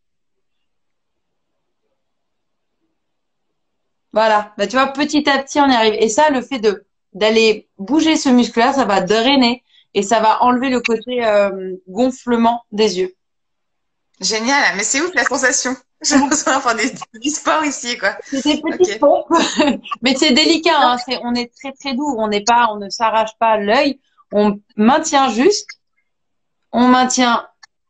Voilà, bah tu vois petit à petit on y arrive. Et ça, le fait de d'aller bouger ce muscle-là, ça va drainer et ça va enlever le côté euh, gonflement des yeux. Génial, mais c'est ouf la sensation. J'ai besoin de faire des, du sport ici, quoi. C'est des petites pompes, mais c'est délicat. Hein. C'est, on est très très doux. On n'est pas, on ne s'arrache pas l'œil. On maintient juste, on maintient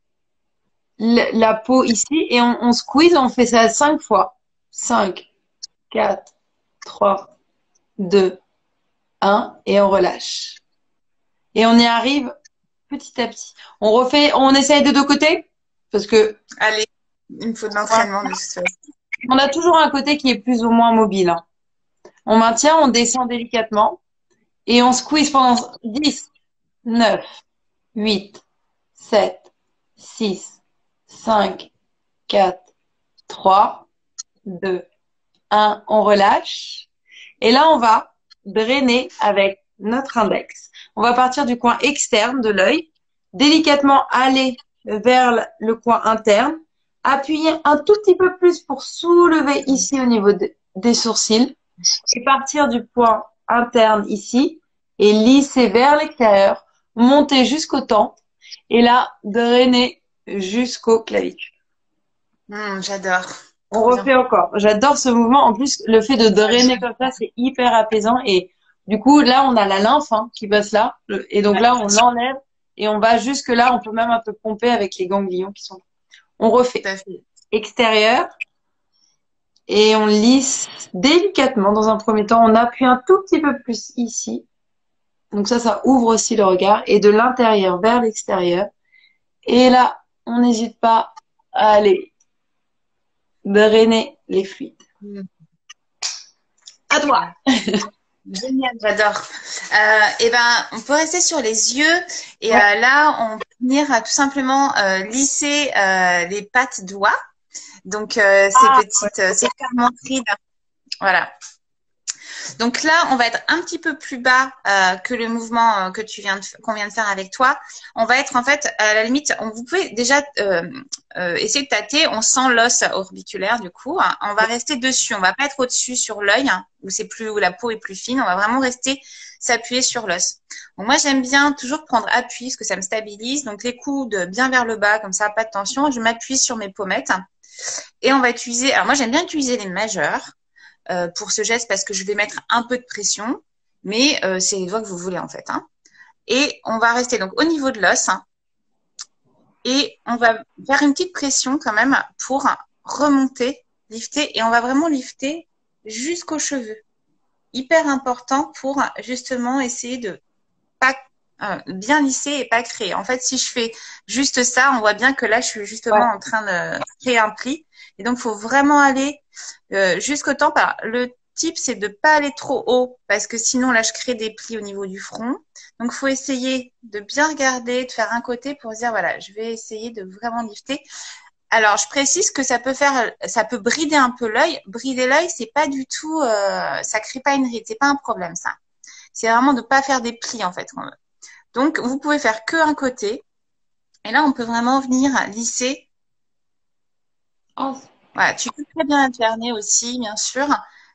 la peau ici et on, on squeeze. On fait ça cinq fois. Cinq, quatre, trois, deux, un et on relâche. Et on y arrive petit à petit. On refait, on essaye de deux côtés parce que. Allez, il me faut de l'entraînement. On a toujours un côté qui est plus ou moins mobile. Hein. On maintient, on descend délicatement et on squeeze pendant dix, neuf, huit, sept, six, cinq, quatre, trois, deux, un. On relâche. Et là, on va drainer avec notre index. On va partir du coin externe de l'œil, délicatement aller vers le coin interne, appuyer un tout petit peu plus pour soulever ici au niveau de, des sourcils et partir du point interne ici et lisser vers l'extérieur, monter jusqu'au temps et là, drainer jusqu'au clavicule. Mmh, j'adore. On refait encore. J'adore ce mouvement. En plus, le fait de drainer comme ça, c'est hyper apaisant. Et du coup, là, on a la lymphe hein, qui passe là. Et donc là, on l'enlève et on va jusque là. On peut même un peu pomper avec les ganglions qui sont là. On refait. Extérieur. Et on lisse délicatement dans un premier temps. On appuie un tout petit peu plus ici. Donc ça, ça ouvre aussi le regard. Et de l'intérieur vers l'extérieur. Et là, on n'hésite pas à aller drainer les fluides. Mmh. À toi. Génial, j'adore. Euh, et ben, on peut rester sur les yeux et ouais. euh, là, on peut venir à tout simplement euh, lisser euh, les pattes doigts. Donc euh, ces ah, petites, ouais. euh, ces fermentries. Voilà. Donc là, on va être un petit peu plus bas euh, que le mouvement euh, que tu viens de, qu'on vient de faire avec toi. On va être en fait à la limite. On, vous pouvez déjà euh, euh, essayer de tâter. On sent l'os orbiculaire du coup. On va rester dessus. On va pas être au-dessus sur l'œil hein, où c'est plus où la peau est plus fine. On va vraiment rester s'appuyer sur l'os. Donc moi j'aime bien toujours prendre appui parce que ça me stabilise. Donc les coudes bien vers le bas comme ça, pas de tension. Je m'appuie sur mes pommettes et on va utiliser. Alors moi j'aime bien utiliser les majeurs. Euh, pour ce geste parce que je vais mettre un peu de pression, mais euh, c'est les doigts que vous voulez en fait. Hein. Et on va rester donc au niveau de l'os hein, et on va faire une petite pression quand même pour remonter, lifter et on va vraiment lifter jusqu'aux cheveux. Hyper important pour justement essayer de pas euh, bien lisser et pas créer. En fait, si je fais juste ça, on voit bien que là, je suis justement ouais. en train de créer un pli. Et donc, il faut vraiment aller euh, jusqu'au temps. Le type, c'est de pas aller trop haut parce que sinon, là, je crée des plis au niveau du front. Donc, il faut essayer de bien regarder, de faire un côté pour se dire, voilà, je vais essayer de vraiment lifter. Alors, je précise que ça peut faire, ça peut brider un peu l'œil. Brider l'œil, c'est pas du tout, euh, ça crée pas une ride, c'est pas un problème, ça. C'est vraiment de pas faire des plis, en fait. Donc, vous pouvez faire que un côté. Et là, on peut vraiment venir lisser. Oh. Voilà, tu peux très bien alterner aussi, bien sûr.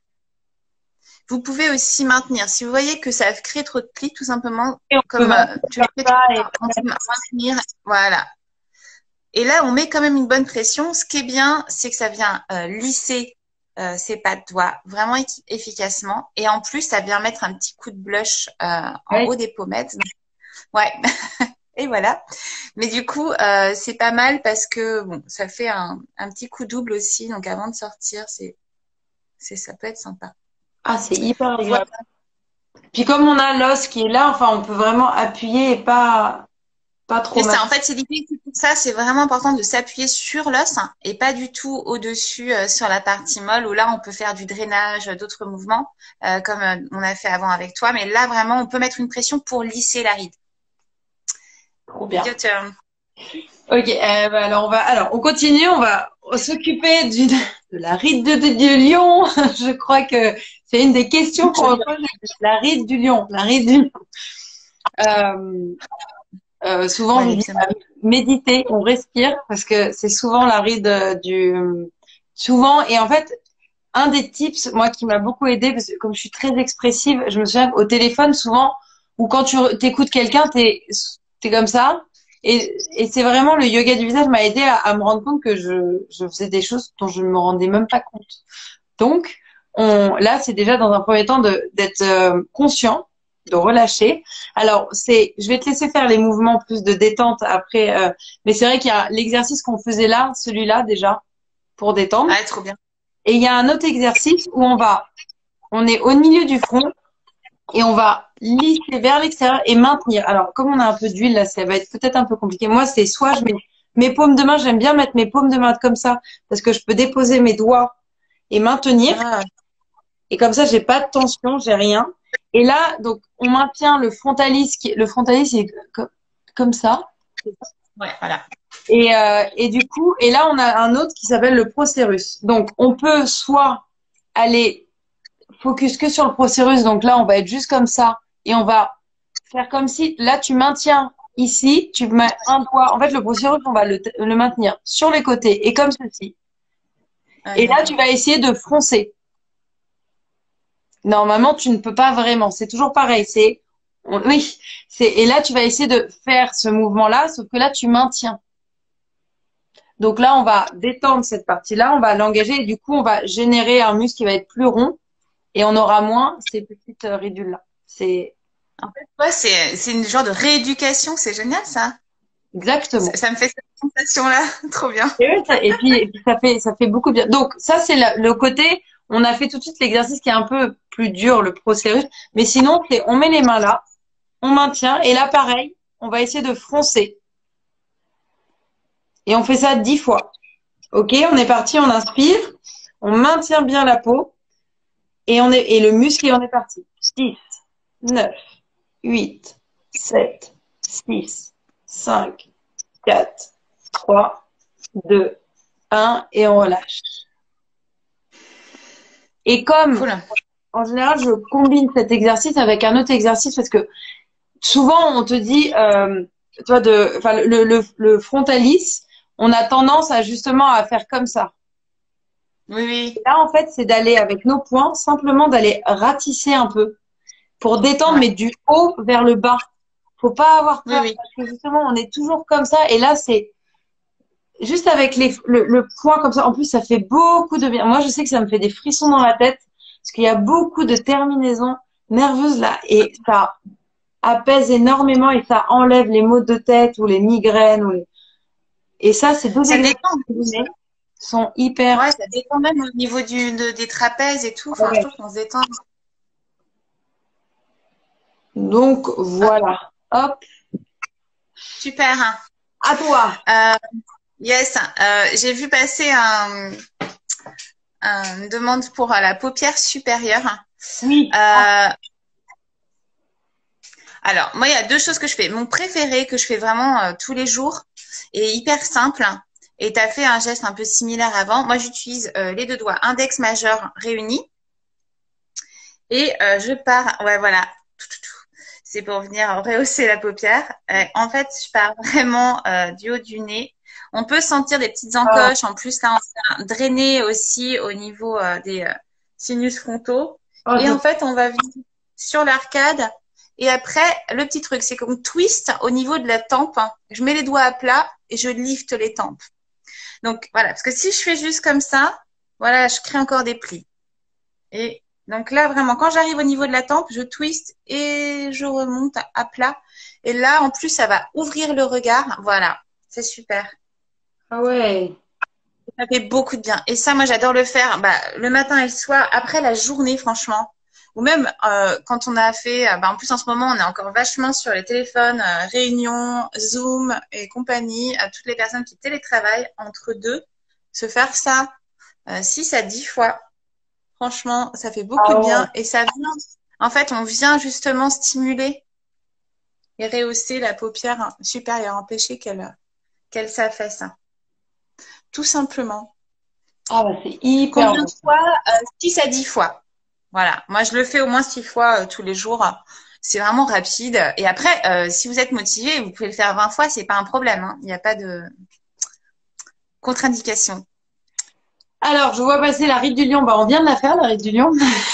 Vous pouvez aussi maintenir. Si vous voyez que ça crée trop de plis, tout simplement, comme euh, tu le fais, maintenir. Voilà. Et là, on met quand même une bonne pression. Ce qui est bien, c'est que ça vient euh, lisser euh, ses pas de doigts vraiment efficacement. Et en plus, ça vient mettre un petit coup de blush euh, en oui. haut des pommettes. Ouais. Et voilà. Mais du coup, euh, c'est pas mal parce que bon, ça fait un, un petit coup double aussi. Donc avant de sortir, c'est, c'est ça peut être sympa. Ah, c'est hyper agréable. Voilà. Puis comme on a l'os qui est là, enfin, on peut vraiment appuyer et pas pas trop. C'est ça. En fait, c'est l'idée pour ça, c'est vraiment important de s'appuyer sur l'os et pas du tout au-dessus euh, sur la partie molle où là on peut faire du drainage, d'autres mouvements euh, comme euh, on a fait avant avec toi. Mais là vraiment, on peut mettre une pression pour lisser la ride. Trop bien. Your turn. Ok, euh, bah alors on va, alors on continue, on va s'occuper d'une de la ride de, de, de lion. Je crois que c'est une des questions qu'on me pose, la ride du lion, la ride du lion. Euh, euh, souvent, ouais, je dis méditer, on respire parce que c'est souvent la ride du, souvent et en fait. Un des tips, moi, qui m'a beaucoup aidé, parce que comme je suis très expressive, je me souviens au téléphone, souvent, ou quand tu écoutes quelqu'un, t'es, t'es comme ça. Et, et c'est vraiment le yoga du visage m'a aidé à, à me rendre compte que je, je faisais des choses dont je ne me rendais même pas compte. Donc, on, là, c'est déjà dans un premier temps de, d'être euh, conscient, de relâcher. Alors, c'est, je vais te laisser faire les mouvements plus de détente après, euh, mais c'est vrai qu'il y a l'exercice qu'on faisait là, celui-là déjà, pour détendre. Ah, trop bien. Et il y a un autre exercice où on va, on est au milieu du front et on va lisser vers l'extérieur et maintenir. Alors, comme on a un peu d'huile là, ça va être peut-être un peu compliqué. Moi, c'est soit je mets mes paumes de main, j'aime bien mettre mes paumes de main comme ça parce que je peux déposer mes doigts et maintenir. Ah. Et comme ça, j'ai pas de tension, j'ai rien. Et là, donc, on maintient le frontalis, qui, le frontalis, c'est comme, comme ça. Ouais, voilà. Et, euh, et du coup, et là, on a un autre qui s'appelle le procérus. Donc, on peut soit aller focus que sur le procérus. Donc là, on va être juste comme ça et on va faire comme si, là, tu maintiens ici, tu mets un doigt. En fait, le procérus, on va le, le maintenir sur les côtés et comme ceci. Ah, et là, tu vas essayer de froncer. Normalement, tu ne peux pas vraiment. C'est toujours pareil. C'est, oui, c'est, et là, tu vas essayer de faire ce mouvement-là, sauf que là, tu maintiens. Donc là, on va détendre cette partie-là, on va l'engager et du coup, on va générer un muscle qui va être plus rond et on aura moins ces petites ridules-là. C'est en fait, ouais, c'est c'est une genre de rééducation, c'est génial ça. Exactement. Ça, ça me fait cette sensation-là, trop bien. Et, oui, ça, et, puis, et puis ça fait ça fait beaucoup de bien. Donc ça c'est le, le côté, on a fait tout de suite l'exercice qui est un peu plus dur, le procérus. Mais sinon, c'est on met les mains là, on maintient et là pareil, on va essayer de froncer. Et on fait ça dix fois. Ok, on est parti, on inspire, on maintient bien la peau et on est et le muscle et on est parti. six, neuf, huit, sept, six, cinq, quatre, trois, deux, un et on relâche. Et comme cool. en général, je combine cet exercice avec un autre exercice parce que souvent, on te dit, euh, tu vois, de, enfin, le, le, le frontalis, on a tendance à justement à faire comme ça. Oui, oui. Et là, en fait, c'est d'aller avec nos poings, simplement d'aller ratisser un peu pour détendre, Ouais. mais du haut vers le bas. Faut pas avoir Oui, peur oui. parce que justement, on est toujours comme ça. Et là, c'est juste avec les, le, le poing comme ça. En plus, ça fait beaucoup de bien. Moi, je sais que ça me fait des frissons dans la tête parce qu'il y a beaucoup de terminaisons nerveuses là et ça apaise énormément et ça enlève les maux de tête ou les migraines ou les... Et ça, ces deux Ça exercices détend. combinés sont hyper. Ouais, ça détend même au niveau du, de- des trapèzes et tout. Enfin, je Ouais. trouve qu'on se détend. Donc Ah, voilà. Hop, super. à toi. Euh, yes. Euh, j'ai vu passer un, un- une demande pour euh, la paupière supérieure. Oui. Euh, alors, moi, il y a deux choses que je fais. Mon préféré, que je fais vraiment euh, tous les jours, est hyper simple. Et tu as fait un geste un peu similaire avant. Moi, j'utilise euh, les deux doigts index majeur réunis. Et euh, je pars, ouais, voilà. Tout, tout, tout. C'est pour venir rehausser la paupière. Euh, en fait, je pars vraiment euh, du haut du nez. On peut sentir des petites Ah, encoches. En plus, là, on va drainer aussi au niveau euh, des euh, sinus frontaux. oh, Et je... en fait, on va venir sur l'arcade. Et après, le petit truc, c'est qu'on twist au niveau de la tempe. Je mets les doigts à plat et je lift les tempes. Donc, voilà. Parce que si je fais juste comme ça, voilà, je crée encore des plis. Et donc là, vraiment, quand j'arrive au niveau de la tempe, je twist et je remonte à, à plat. Et là, en plus, ça va ouvrir le regard. Voilà, c'est super. ah ouais. Ça fait beaucoup de bien. Et ça, moi, j'adore le faire bah, le matin et le soir, après la journée, franchement. Ou même euh, quand on a fait, euh, bah, en plus en ce moment, on est encore vachement sur les téléphones, euh, réunions, Zoom et compagnie, à toutes les personnes qui télétravaillent entre deux, se faire ça euh, six à dix fois. Franchement, ça fait beaucoup Ah de ouais. bien et ça vient. En fait, on vient justement stimuler et rehausser la paupière supérieure, empêcher qu'elle qu'elle s'affaisse. Tout simplement. Ah bah c'est hyper Combien de bon. fois? Euh, six à dix fois. Voilà. Moi, je le fais au moins six fois euh, tous les jours. C'est vraiment rapide. Et après, euh, si vous êtes motivé, vous pouvez le faire vingt fois, c'est pas un problème, hein. Il n'y a pas de contre-indication. Alors, je vois passer la ride du lion. Bah, on vient de la faire, la ride du lion.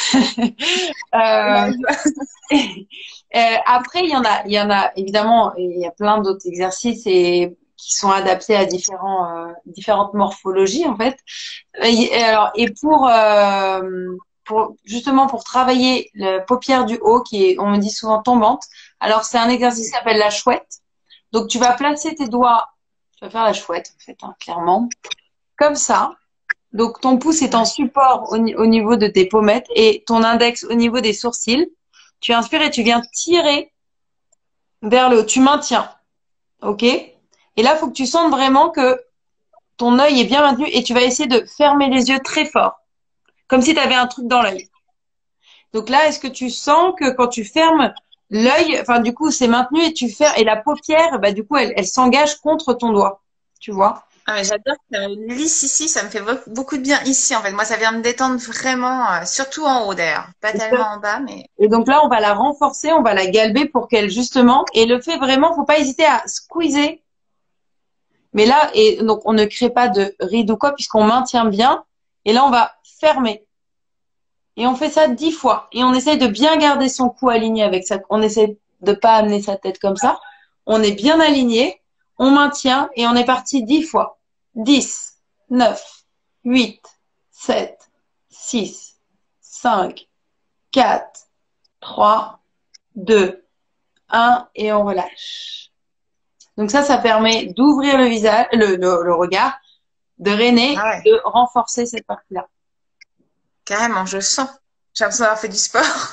Euh, euh, après, il y en a, il y en a évidemment, il y a plein d'autres exercices et qui sont adaptés à différents, euh, différentes morphologies en fait. Et, et alors, et pour, euh, pour justement pour travailler la paupière du haut, qui est, on me dit souvent tombante. Alors, c'est un exercice qui s'appelle la chouette. Donc, tu vas placer tes doigts, tu vas faire la chouette en fait, hein, clairement, comme ça. Donc, ton pouce est en Ouais. support au, ni- au niveau de tes pommettes et ton index au niveau des sourcils. Tu inspires et tu viens tirer vers le haut. Tu maintiens. OK? Et là, il faut que tu sentes vraiment que ton œil est bien maintenu et tu vas essayer de fermer les yeux très fort. Comme si tu avais un truc dans l'œil. Donc là, est-ce que tu sens que quand tu fermes l'œil, enfin, du coup, c'est maintenu et tu fermes, et la paupière, bah, du coup, elle, elle s'engage contre ton doigt. Tu vois? Ah, mais j'adore que ça me lisse ici, ça me fait be- beaucoup de bien ici en fait. Moi, ça vient me détendre vraiment, euh, surtout en haut d'ailleurs. Pas tellement en bas, mais Et donc là, on va la renforcer, on va la galber pour qu'elle justement, et le fait vraiment, faut pas hésiter à squeezer. Mais là, et donc on ne crée pas de ride ou quoi, puisqu'on maintient bien. Et là, on va fermer. Et on fait ça dix fois. Et on essaye de bien garder son cou aligné avec ça. On essaie de pas amener sa tête comme ça. On est bien aligné. On maintient et on est parti dix fois. Dix, neuf, huit, sept, six, cinq, quatre, trois, deux, un et on relâche. Donc ça, ça permet d'ouvrir le visage, le, le, le regard, de drainer, ah ouais, de renforcer cette partie-là. carrément, je sens. J'ai l'impression d'avoir fait du sport.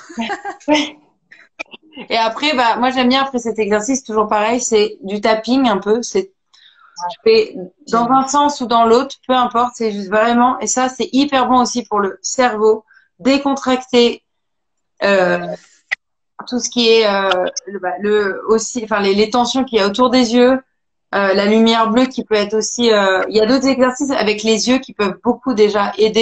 Et après, bah, moi j'aime bien après cet exercice, toujours pareil, c'est du tapping un peu. C'est, je fais dans J'aime. un sens ou dans l'autre, peu importe, c'est juste vraiment, et ça c'est hyper bon aussi pour le cerveau, décontracter euh, tout ce qui est euh, le, bah, le aussi, enfin les, les tensions qu'il y a autour des yeux, euh, la lumière bleue qui peut être aussi. euh, Il y a d'autres exercices avec les yeux qui peuvent beaucoup déjà aider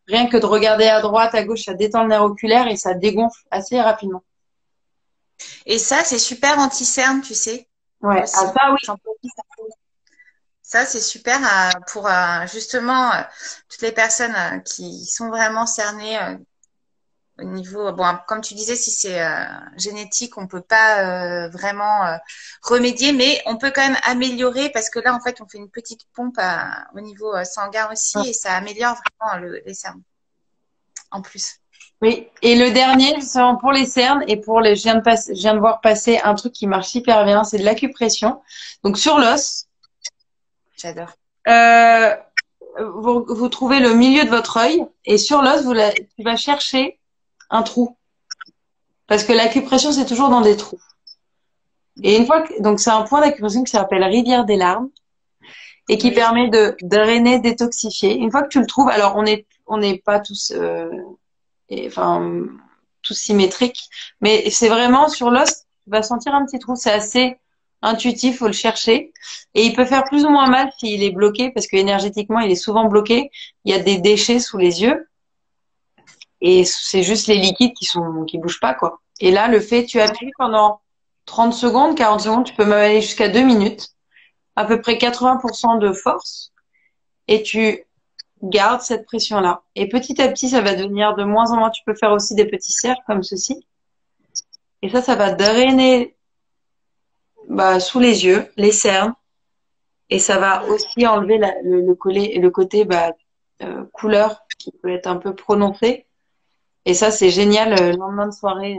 rien que de regarder à droite, à gauche, ça détend le nerf oculaire et ça dégonfle assez rapidement. Et ça, c'est super anti-cerne, tu sais. Ouais, Aussi. ah ça oui. Ça, c'est super euh, pour euh, justement euh, toutes les personnes euh, qui sont vraiment cernées euh, au niveau. Bon, comme tu disais, si c'est euh, génétique, on peut pas euh, vraiment euh, remédier, mais on peut quand même améliorer parce que là, en fait, on fait une petite pompe à- au niveau euh, sanguin aussi et ça améliore vraiment le, les cernes en plus. Oui, et le dernier, justement, pour les cernes et pour les, je viens de passer, je viens de voir passer un truc qui marche hyper bien, c'est de l'acupression. Donc sur l'os, J'adore. euh, vous, vous trouvez le milieu de votre œil et sur l'os, vous la- tu vas chercher un trou. Parce que l'acupression, c'est toujours dans des trous. Et une fois que, donc c'est un point d'acupression qui s'appelle rivière des larmes et qui Oui. permet de drainer, détoxifier. Une fois que tu le trouves, alors on est, on n'est pas tous, euh, et, enfin, tous symétriques, mais c'est vraiment sur l'os, tu vas sentir un petit trou. C'est assez intuitif, faut le chercher. Et il peut faire plus ou moins mal s'il est bloqué, parce que énergétiquement, il est souvent bloqué. Il y a des déchets sous les yeux. Et c'est juste les liquides qui sont, qui bougent pas, quoi. Et là, le fait, tu appuies pendant trente secondes, quarante secondes, tu peux même aller jusqu'à deux minutes, à peu près quatre-vingts pour cent de force, et tu gardes cette pression-là. Et petit à petit, ça va devenir de moins en moins. Tu peux faire aussi des petits cercles comme ceci. Et ça, ça va drainer, bah, sous les yeux, les cernes, et ça va aussi enlever la- le, le, collet, le côté bah, euh, couleur qui peut être un peu prononcé. Et ça, c'est génial euh, le lendemain de soirée.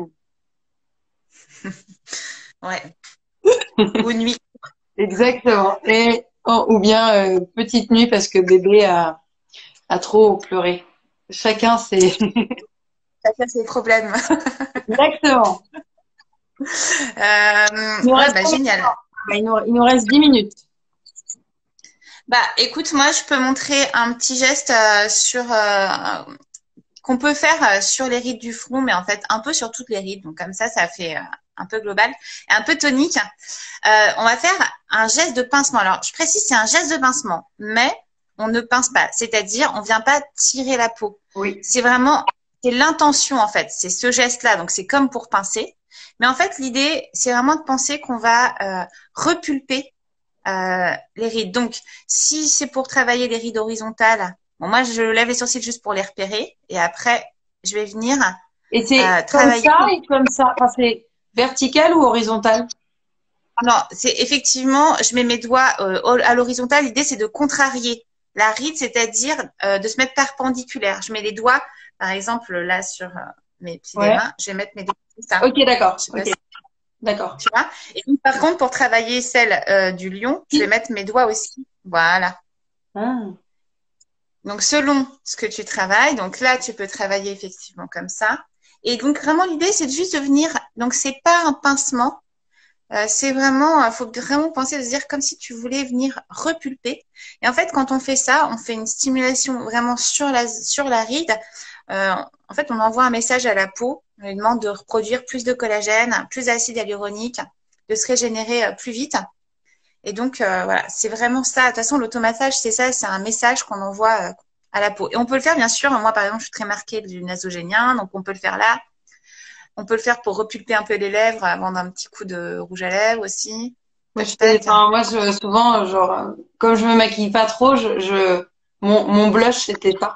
Ouais. Ou nuit. Exactement. Et oh, ou bien euh, petite nuit parce que bébé a, a trop pleuré. Chacun ses. Chacun ses problèmes. Exactement. Euh, Il nous ouais, reste bah combien de génial. temps? Bah, il nous, il nous reste dix minutes. Bah, écoute, moi, je peux montrer un petit geste euh, sur euh, qu'on peut faire euh, sur les rides du front, mais en fait un peu sur toutes les rides. Donc comme ça, ça fait euh, un peu global et un peu tonique. Euh, on va faire un geste de pincement. Alors, je précise, c'est un geste de pincement, mais on ne pince pas. C'est-à-dire, on vient pas tirer la peau. Oui. C'est vraiment, c'est l'intention en fait. C'est ce geste-là. Donc c'est comme pour pincer. Mais en fait, l'idée, c'est vraiment de penser qu'on va euh, repulper euh, les rides. Donc, si c'est pour travailler les rides horizontales, bon, moi, je lève les sourcils juste pour les repérer. Et après, je vais venir Et c'est euh, comme travailler. ça et comme ça. Enfin, c'est vertical ou horizontal? Non, c'est effectivement, je mets mes doigts euh, à l'horizontale. L'idée, c'est de contrarier la ride, c'est-à-dire euh, de se mettre perpendiculaire. Je mets les doigts, par exemple, là, sur euh, mes pieds des Ouais. mains. Je vais mettre mes doigts comme ça. Ok, d'accord. Je sais pas Ok, si d'accord. tu vois. Et donc, par contre, pour travailler celle euh, du lion, je vais mettre mes doigts aussi. Voilà. Ah. Donc, selon ce que tu travailles, donc là, tu peux travailler effectivement comme ça. Et donc, vraiment, l'idée, c'est juste de venir. Donc, c'est pas un pincement. Euh, c'est vraiment, il faut vraiment penser de se dire comme si tu voulais venir repulper. Et en fait, quand on fait ça, on fait une stimulation vraiment sur la sur la ride. Euh, en fait, on envoie un message à la peau. On lui demande de reproduire plus de collagène, plus d'acide hyaluronique, de se régénérer euh, plus vite. Et donc, euh, voilà, c'est vraiment ça. De toute façon, l'automassage, c'est ça, c'est un message qu'on envoie euh, à la peau. Et on peut le faire, bien sûr. Moi, par exemple, je suis très marquée du nasogénien, donc on peut le faire là. On peut le faire pour repulper un peu les lèvres avant d'un petit coup de rouge à lèvres aussi. Moi, Tac, je fais, tac. enfin, moi, je, souvent, genre, euh, comme je me maquille pas trop, je, je, mon, mon blush, c'était ça.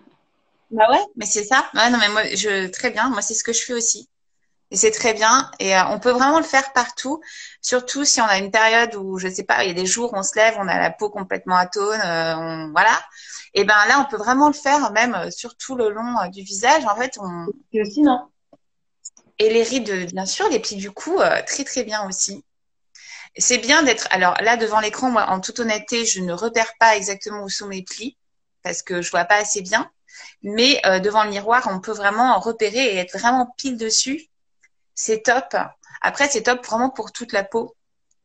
Bah ouais, mais c'est ça. Ouais, non, mais moi, je, très bien. Moi, c'est ce que je fais aussi. Et c'est très bien. Et euh, on peut vraiment le faire partout. Surtout si on a une période où, je sais pas, il y a des jours où on se lève, on a la peau complètement atone, euh, on, voilà. Et ben là, on peut vraiment le faire même euh, sur tout le long euh, du visage. En fait, on, C'est aussi, non? et les rides, euh, bien sûr, les plis du cou, euh, très très bien aussi. C'est bien d'être. Alors là, devant l'écran, moi, en toute honnêteté, je ne repère pas exactement où sont mes plis parce que je vois pas assez bien. Mais euh, devant le miroir, on peut vraiment repérer et être vraiment pile dessus. C'est top. Après, c'est top vraiment pour toute la peau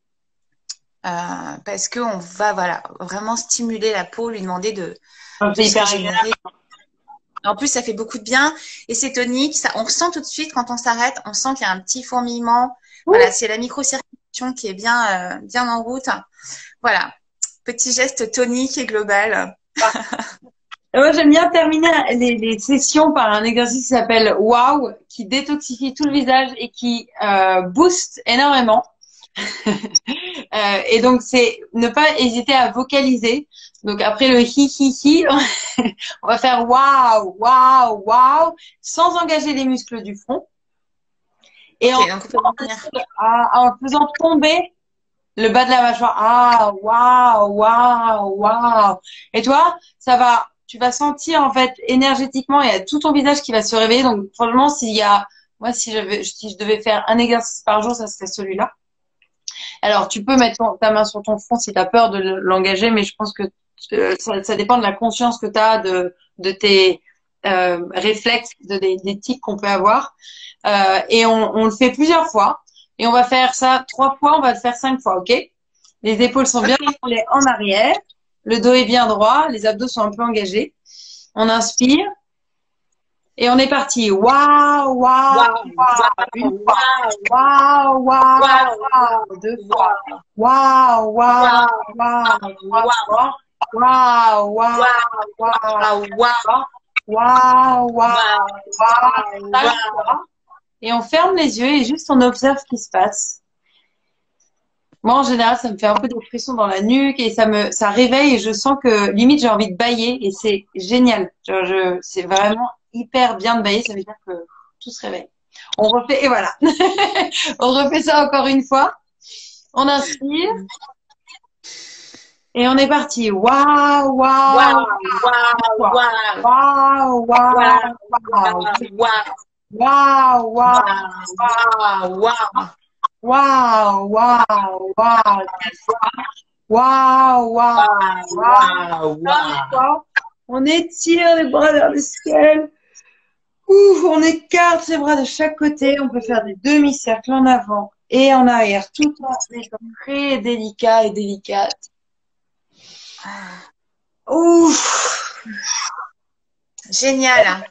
euh, parce que on va voilà vraiment stimuler la peau, lui demander de, Enfin, de c'est se hyper agréable. régénérer. En plus, ça fait beaucoup de bien et c'est tonique. Ça, on sent tout de suite quand on s'arrête, on sent qu'il y a un petit fourmillement. Ouh. Voilà, c'est la microcirculation qui est bien, euh, bien en route. Voilà, petit geste tonique et global. Moi, j'aime bien terminer les, les sessions par un exercice qui s'appelle Wow, qui détoxifie tout le visage et qui euh, booste énormément. euh, et donc, c'est ne pas hésiter à vocaliser. Donc, après le hi hi hi, on va faire wow, wow, wow, sans engager les muscles du front. Et okay, en, donc on peut en, en faisant tomber le bas de la mâchoire. Ah, waouh, waouh, waouh. Et toi, ça va, tu vas sentir en fait énergétiquement, il y a tout ton visage qui va se réveiller. Donc, franchement, s'il y a, moi, si j'avais, si je devais faire un exercice par jour, ça serait celui-là. Alors, tu peux mettre ton, ta main sur ton front si tu as peur de l'engager, mais je pense que euh, ça, ça dépend de la conscience que tu as de, de tes euh, réflexes, de, des, des tics qu'on peut avoir. Euh, et on, on le fait plusieurs fois. Et on va faire ça trois fois, on va le faire cinq fois, ok? Les épaules sont bien roulées en arrière, le dos est bien droit, les abdos sont un peu engagés. On inspire et on est parti. Waouh, waouh, waouh, une fois. Waouh, waouh, waouh, deux fois. Waouh, waouh, waouh, waouh, waouh, waouh, waouh, waouh, waouh, waouh. Et on ferme les yeux et juste on observe ce qui se passe. Moi, en général, ça me fait un peu de pression dans la nuque et ça me, ça réveille et je sens que limite j'ai envie de bâiller et c'est génial. Je, je, c'est vraiment hyper bien de bâiller. Ça veut dire que tout se réveille. On refait et voilà. On refait ça encore une fois. On inspire et on est parti. Waouh, waouh, waouh, waouh, waouh, waouh. Waouh, waouh, waouh, waouh, waouh, waouh, waouh, waouh, waouh. On étire les bras vers le ciel. Ouf, on écarte ses bras de chaque côté. On peut faire des demi-cercles en avant et en arrière, tout en étant très délicat et délicate. Ouf. Génial.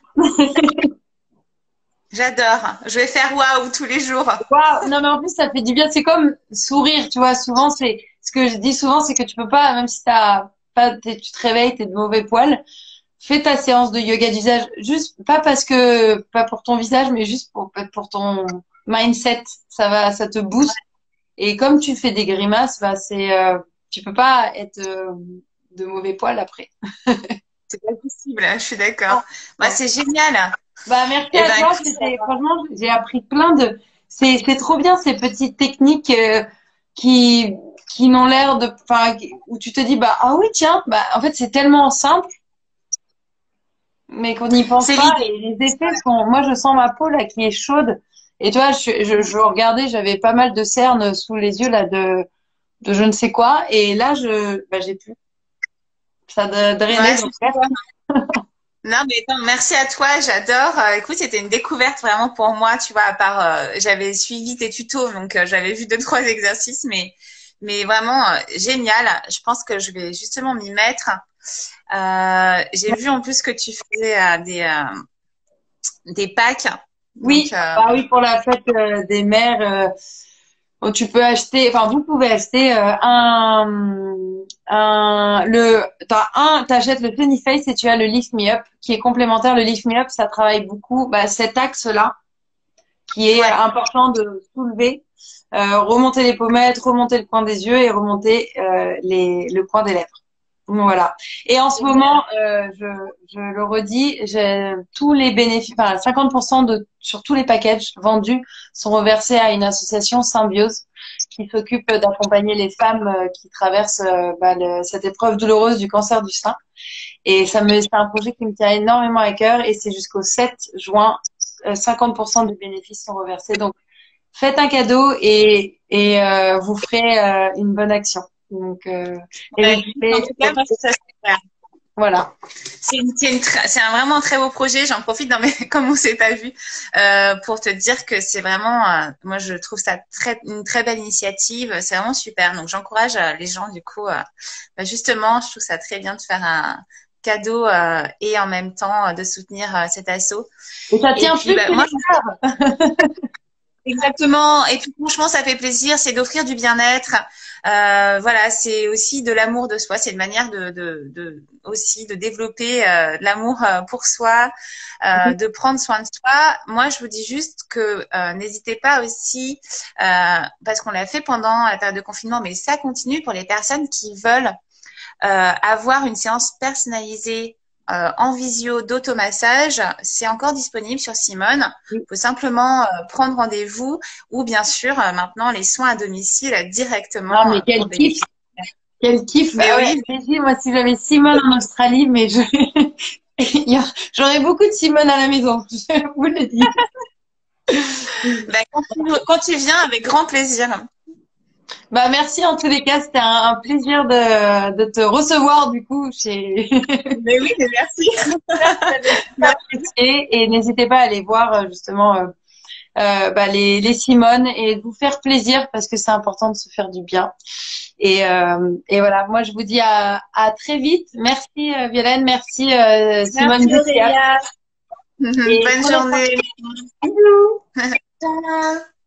J'adore. Je vais faire waouh tous les jours. Waouh. Non, mais en plus, ça fait du bien. C'est comme sourire, tu vois. Souvent, c'est ce que je dis souvent, c'est que tu peux pas, même si t'as pas, tu te réveilles, t'es de mauvais poil, fais ta séance de yoga du visage. Juste, pas parce que, pas pour ton visage, mais juste pour, pour ton mindset. Ça va, ça te booste. Et comme tu fais des grimaces, bah, c'est, euh, tu peux pas être euh, de mauvais poil après. C'est pas possible. Je suis d'accord. Bah, c'est génial. Bah, merci eh à ben, toi. C'était, franchement, j'ai appris plein de, c'est, c'est trop bien ces petites techniques euh, qui, qui n'ont l'air de, enfin, où tu te dis, bah, ah oui, tiens, bah, en fait, c'est tellement simple, mais qu'on n'y pense pas. Et les effets sont, moi, je sens ma peau, là, qui est chaude. Et tu vois, je, je, je regardais, j'avais pas mal de cernes sous les yeux, là, de, de je ne sais quoi. Et là, je, bah, j'ai plus. Ça drainait. Ouais, non, mais non, merci à toi, j'adore. Euh, écoute, c'était une découverte vraiment pour moi, tu vois, à part, euh, j'avais suivi tes tutos, donc euh, j'avais vu deux, trois exercices, mais, mais vraiment euh, génial. Je pense que je vais justement m'y mettre. Euh, j'ai vu en plus que tu faisais euh, des, euh, des packs. Oui, donc, euh... bah oui, pour la fête euh, des mères, euh, tu peux acheter, enfin, vous pouvez acheter euh, un, un, le, t'as un, t'achètes le Funny Face et tu as le Lift Me Up qui est complémentaire. Le Lift Me Up, ça travaille beaucoup, bah, cet axe-là qui est ouais. important de soulever, euh, remonter les pommettes, remonter le coin des yeux et remonter euh, les, le coin des lèvres. Voilà. Et en ce moment, euh, je, je le redis, j'ai tous les bénéfices, enfin cinquante pour cent de sur tous les packages vendus sont reversés à une association Symbiose qui s'occupe d'accompagner les femmes qui traversent euh, bah, le, cette épreuve douloureuse du cancer du sein. Et ça me, c'est un projet qui me tient énormément à cœur et c'est jusqu'au sept juin, euh, cinquante pour cent des bénéfices sont reversés. Donc faites un cadeau et, et euh, vous ferez euh, une bonne action. Donc, euh, ouais, et en tout cas, moi, ça, c'est voilà. C'est c'est un vraiment un très beau projet. J'en profite dans mes, comme on s'est pas vu, euh, pour te dire que c'est vraiment, euh, moi, je trouve ça très, une très belle initiative. C'est vraiment super. Donc, j'encourage euh, les gens, du coup, euh, bah, justement, je trouve ça très bien de faire un cadeau euh, et en même temps euh, de soutenir euh, cet assaut. Et ça tient et puis, plus bah, que moi, Exactement. Et puis franchement, ça fait plaisir, c'est d'offrir du bien-être. Euh, voilà, c'est aussi de l'amour de soi. C'est une manière de, de, de aussi de développer euh, de l'amour euh, pour soi, euh, de prendre soin de soi. Moi, je vous dis juste que euh, n'hésitez pas aussi, euh, parce qu'on l'a fait pendant la période de confinement, mais ça continue pour les personnes qui veulent euh, avoir une séance personnalisée euh, en visio d'automassage. C'est encore disponible sur Simone. Il faut simplement euh, prendre rendez-vous ou bien sûr euh, maintenant les soins à domicile directement Non, mais euh, quel pour kiff! bénéficier. Quel kiff! Mais Ah ouais, oui, imagine, moi, si j'avais Simone en Australie, mais je... il y a- j'aurais beaucoup de Simone à la maison, je vous le dis. bah, quand, tu, quand tu viens, avec grand plaisir. Bah, merci en tous les cas, c'était un, un plaisir de, de te recevoir du coup chez Mais oui, mais merci. apprécié et n'hésitez pas à aller voir euh, justement euh, euh, bah, les, les Simone et de vous faire plaisir parce que c'est important de se faire du bien. Et, euh, et voilà, moi je vous dis à, à très vite. Merci euh, Violaine, merci euh, Simone Merci Bussière. Aurélia. Et Bonne prenez soin journée. de vous. Bisous. Ciao.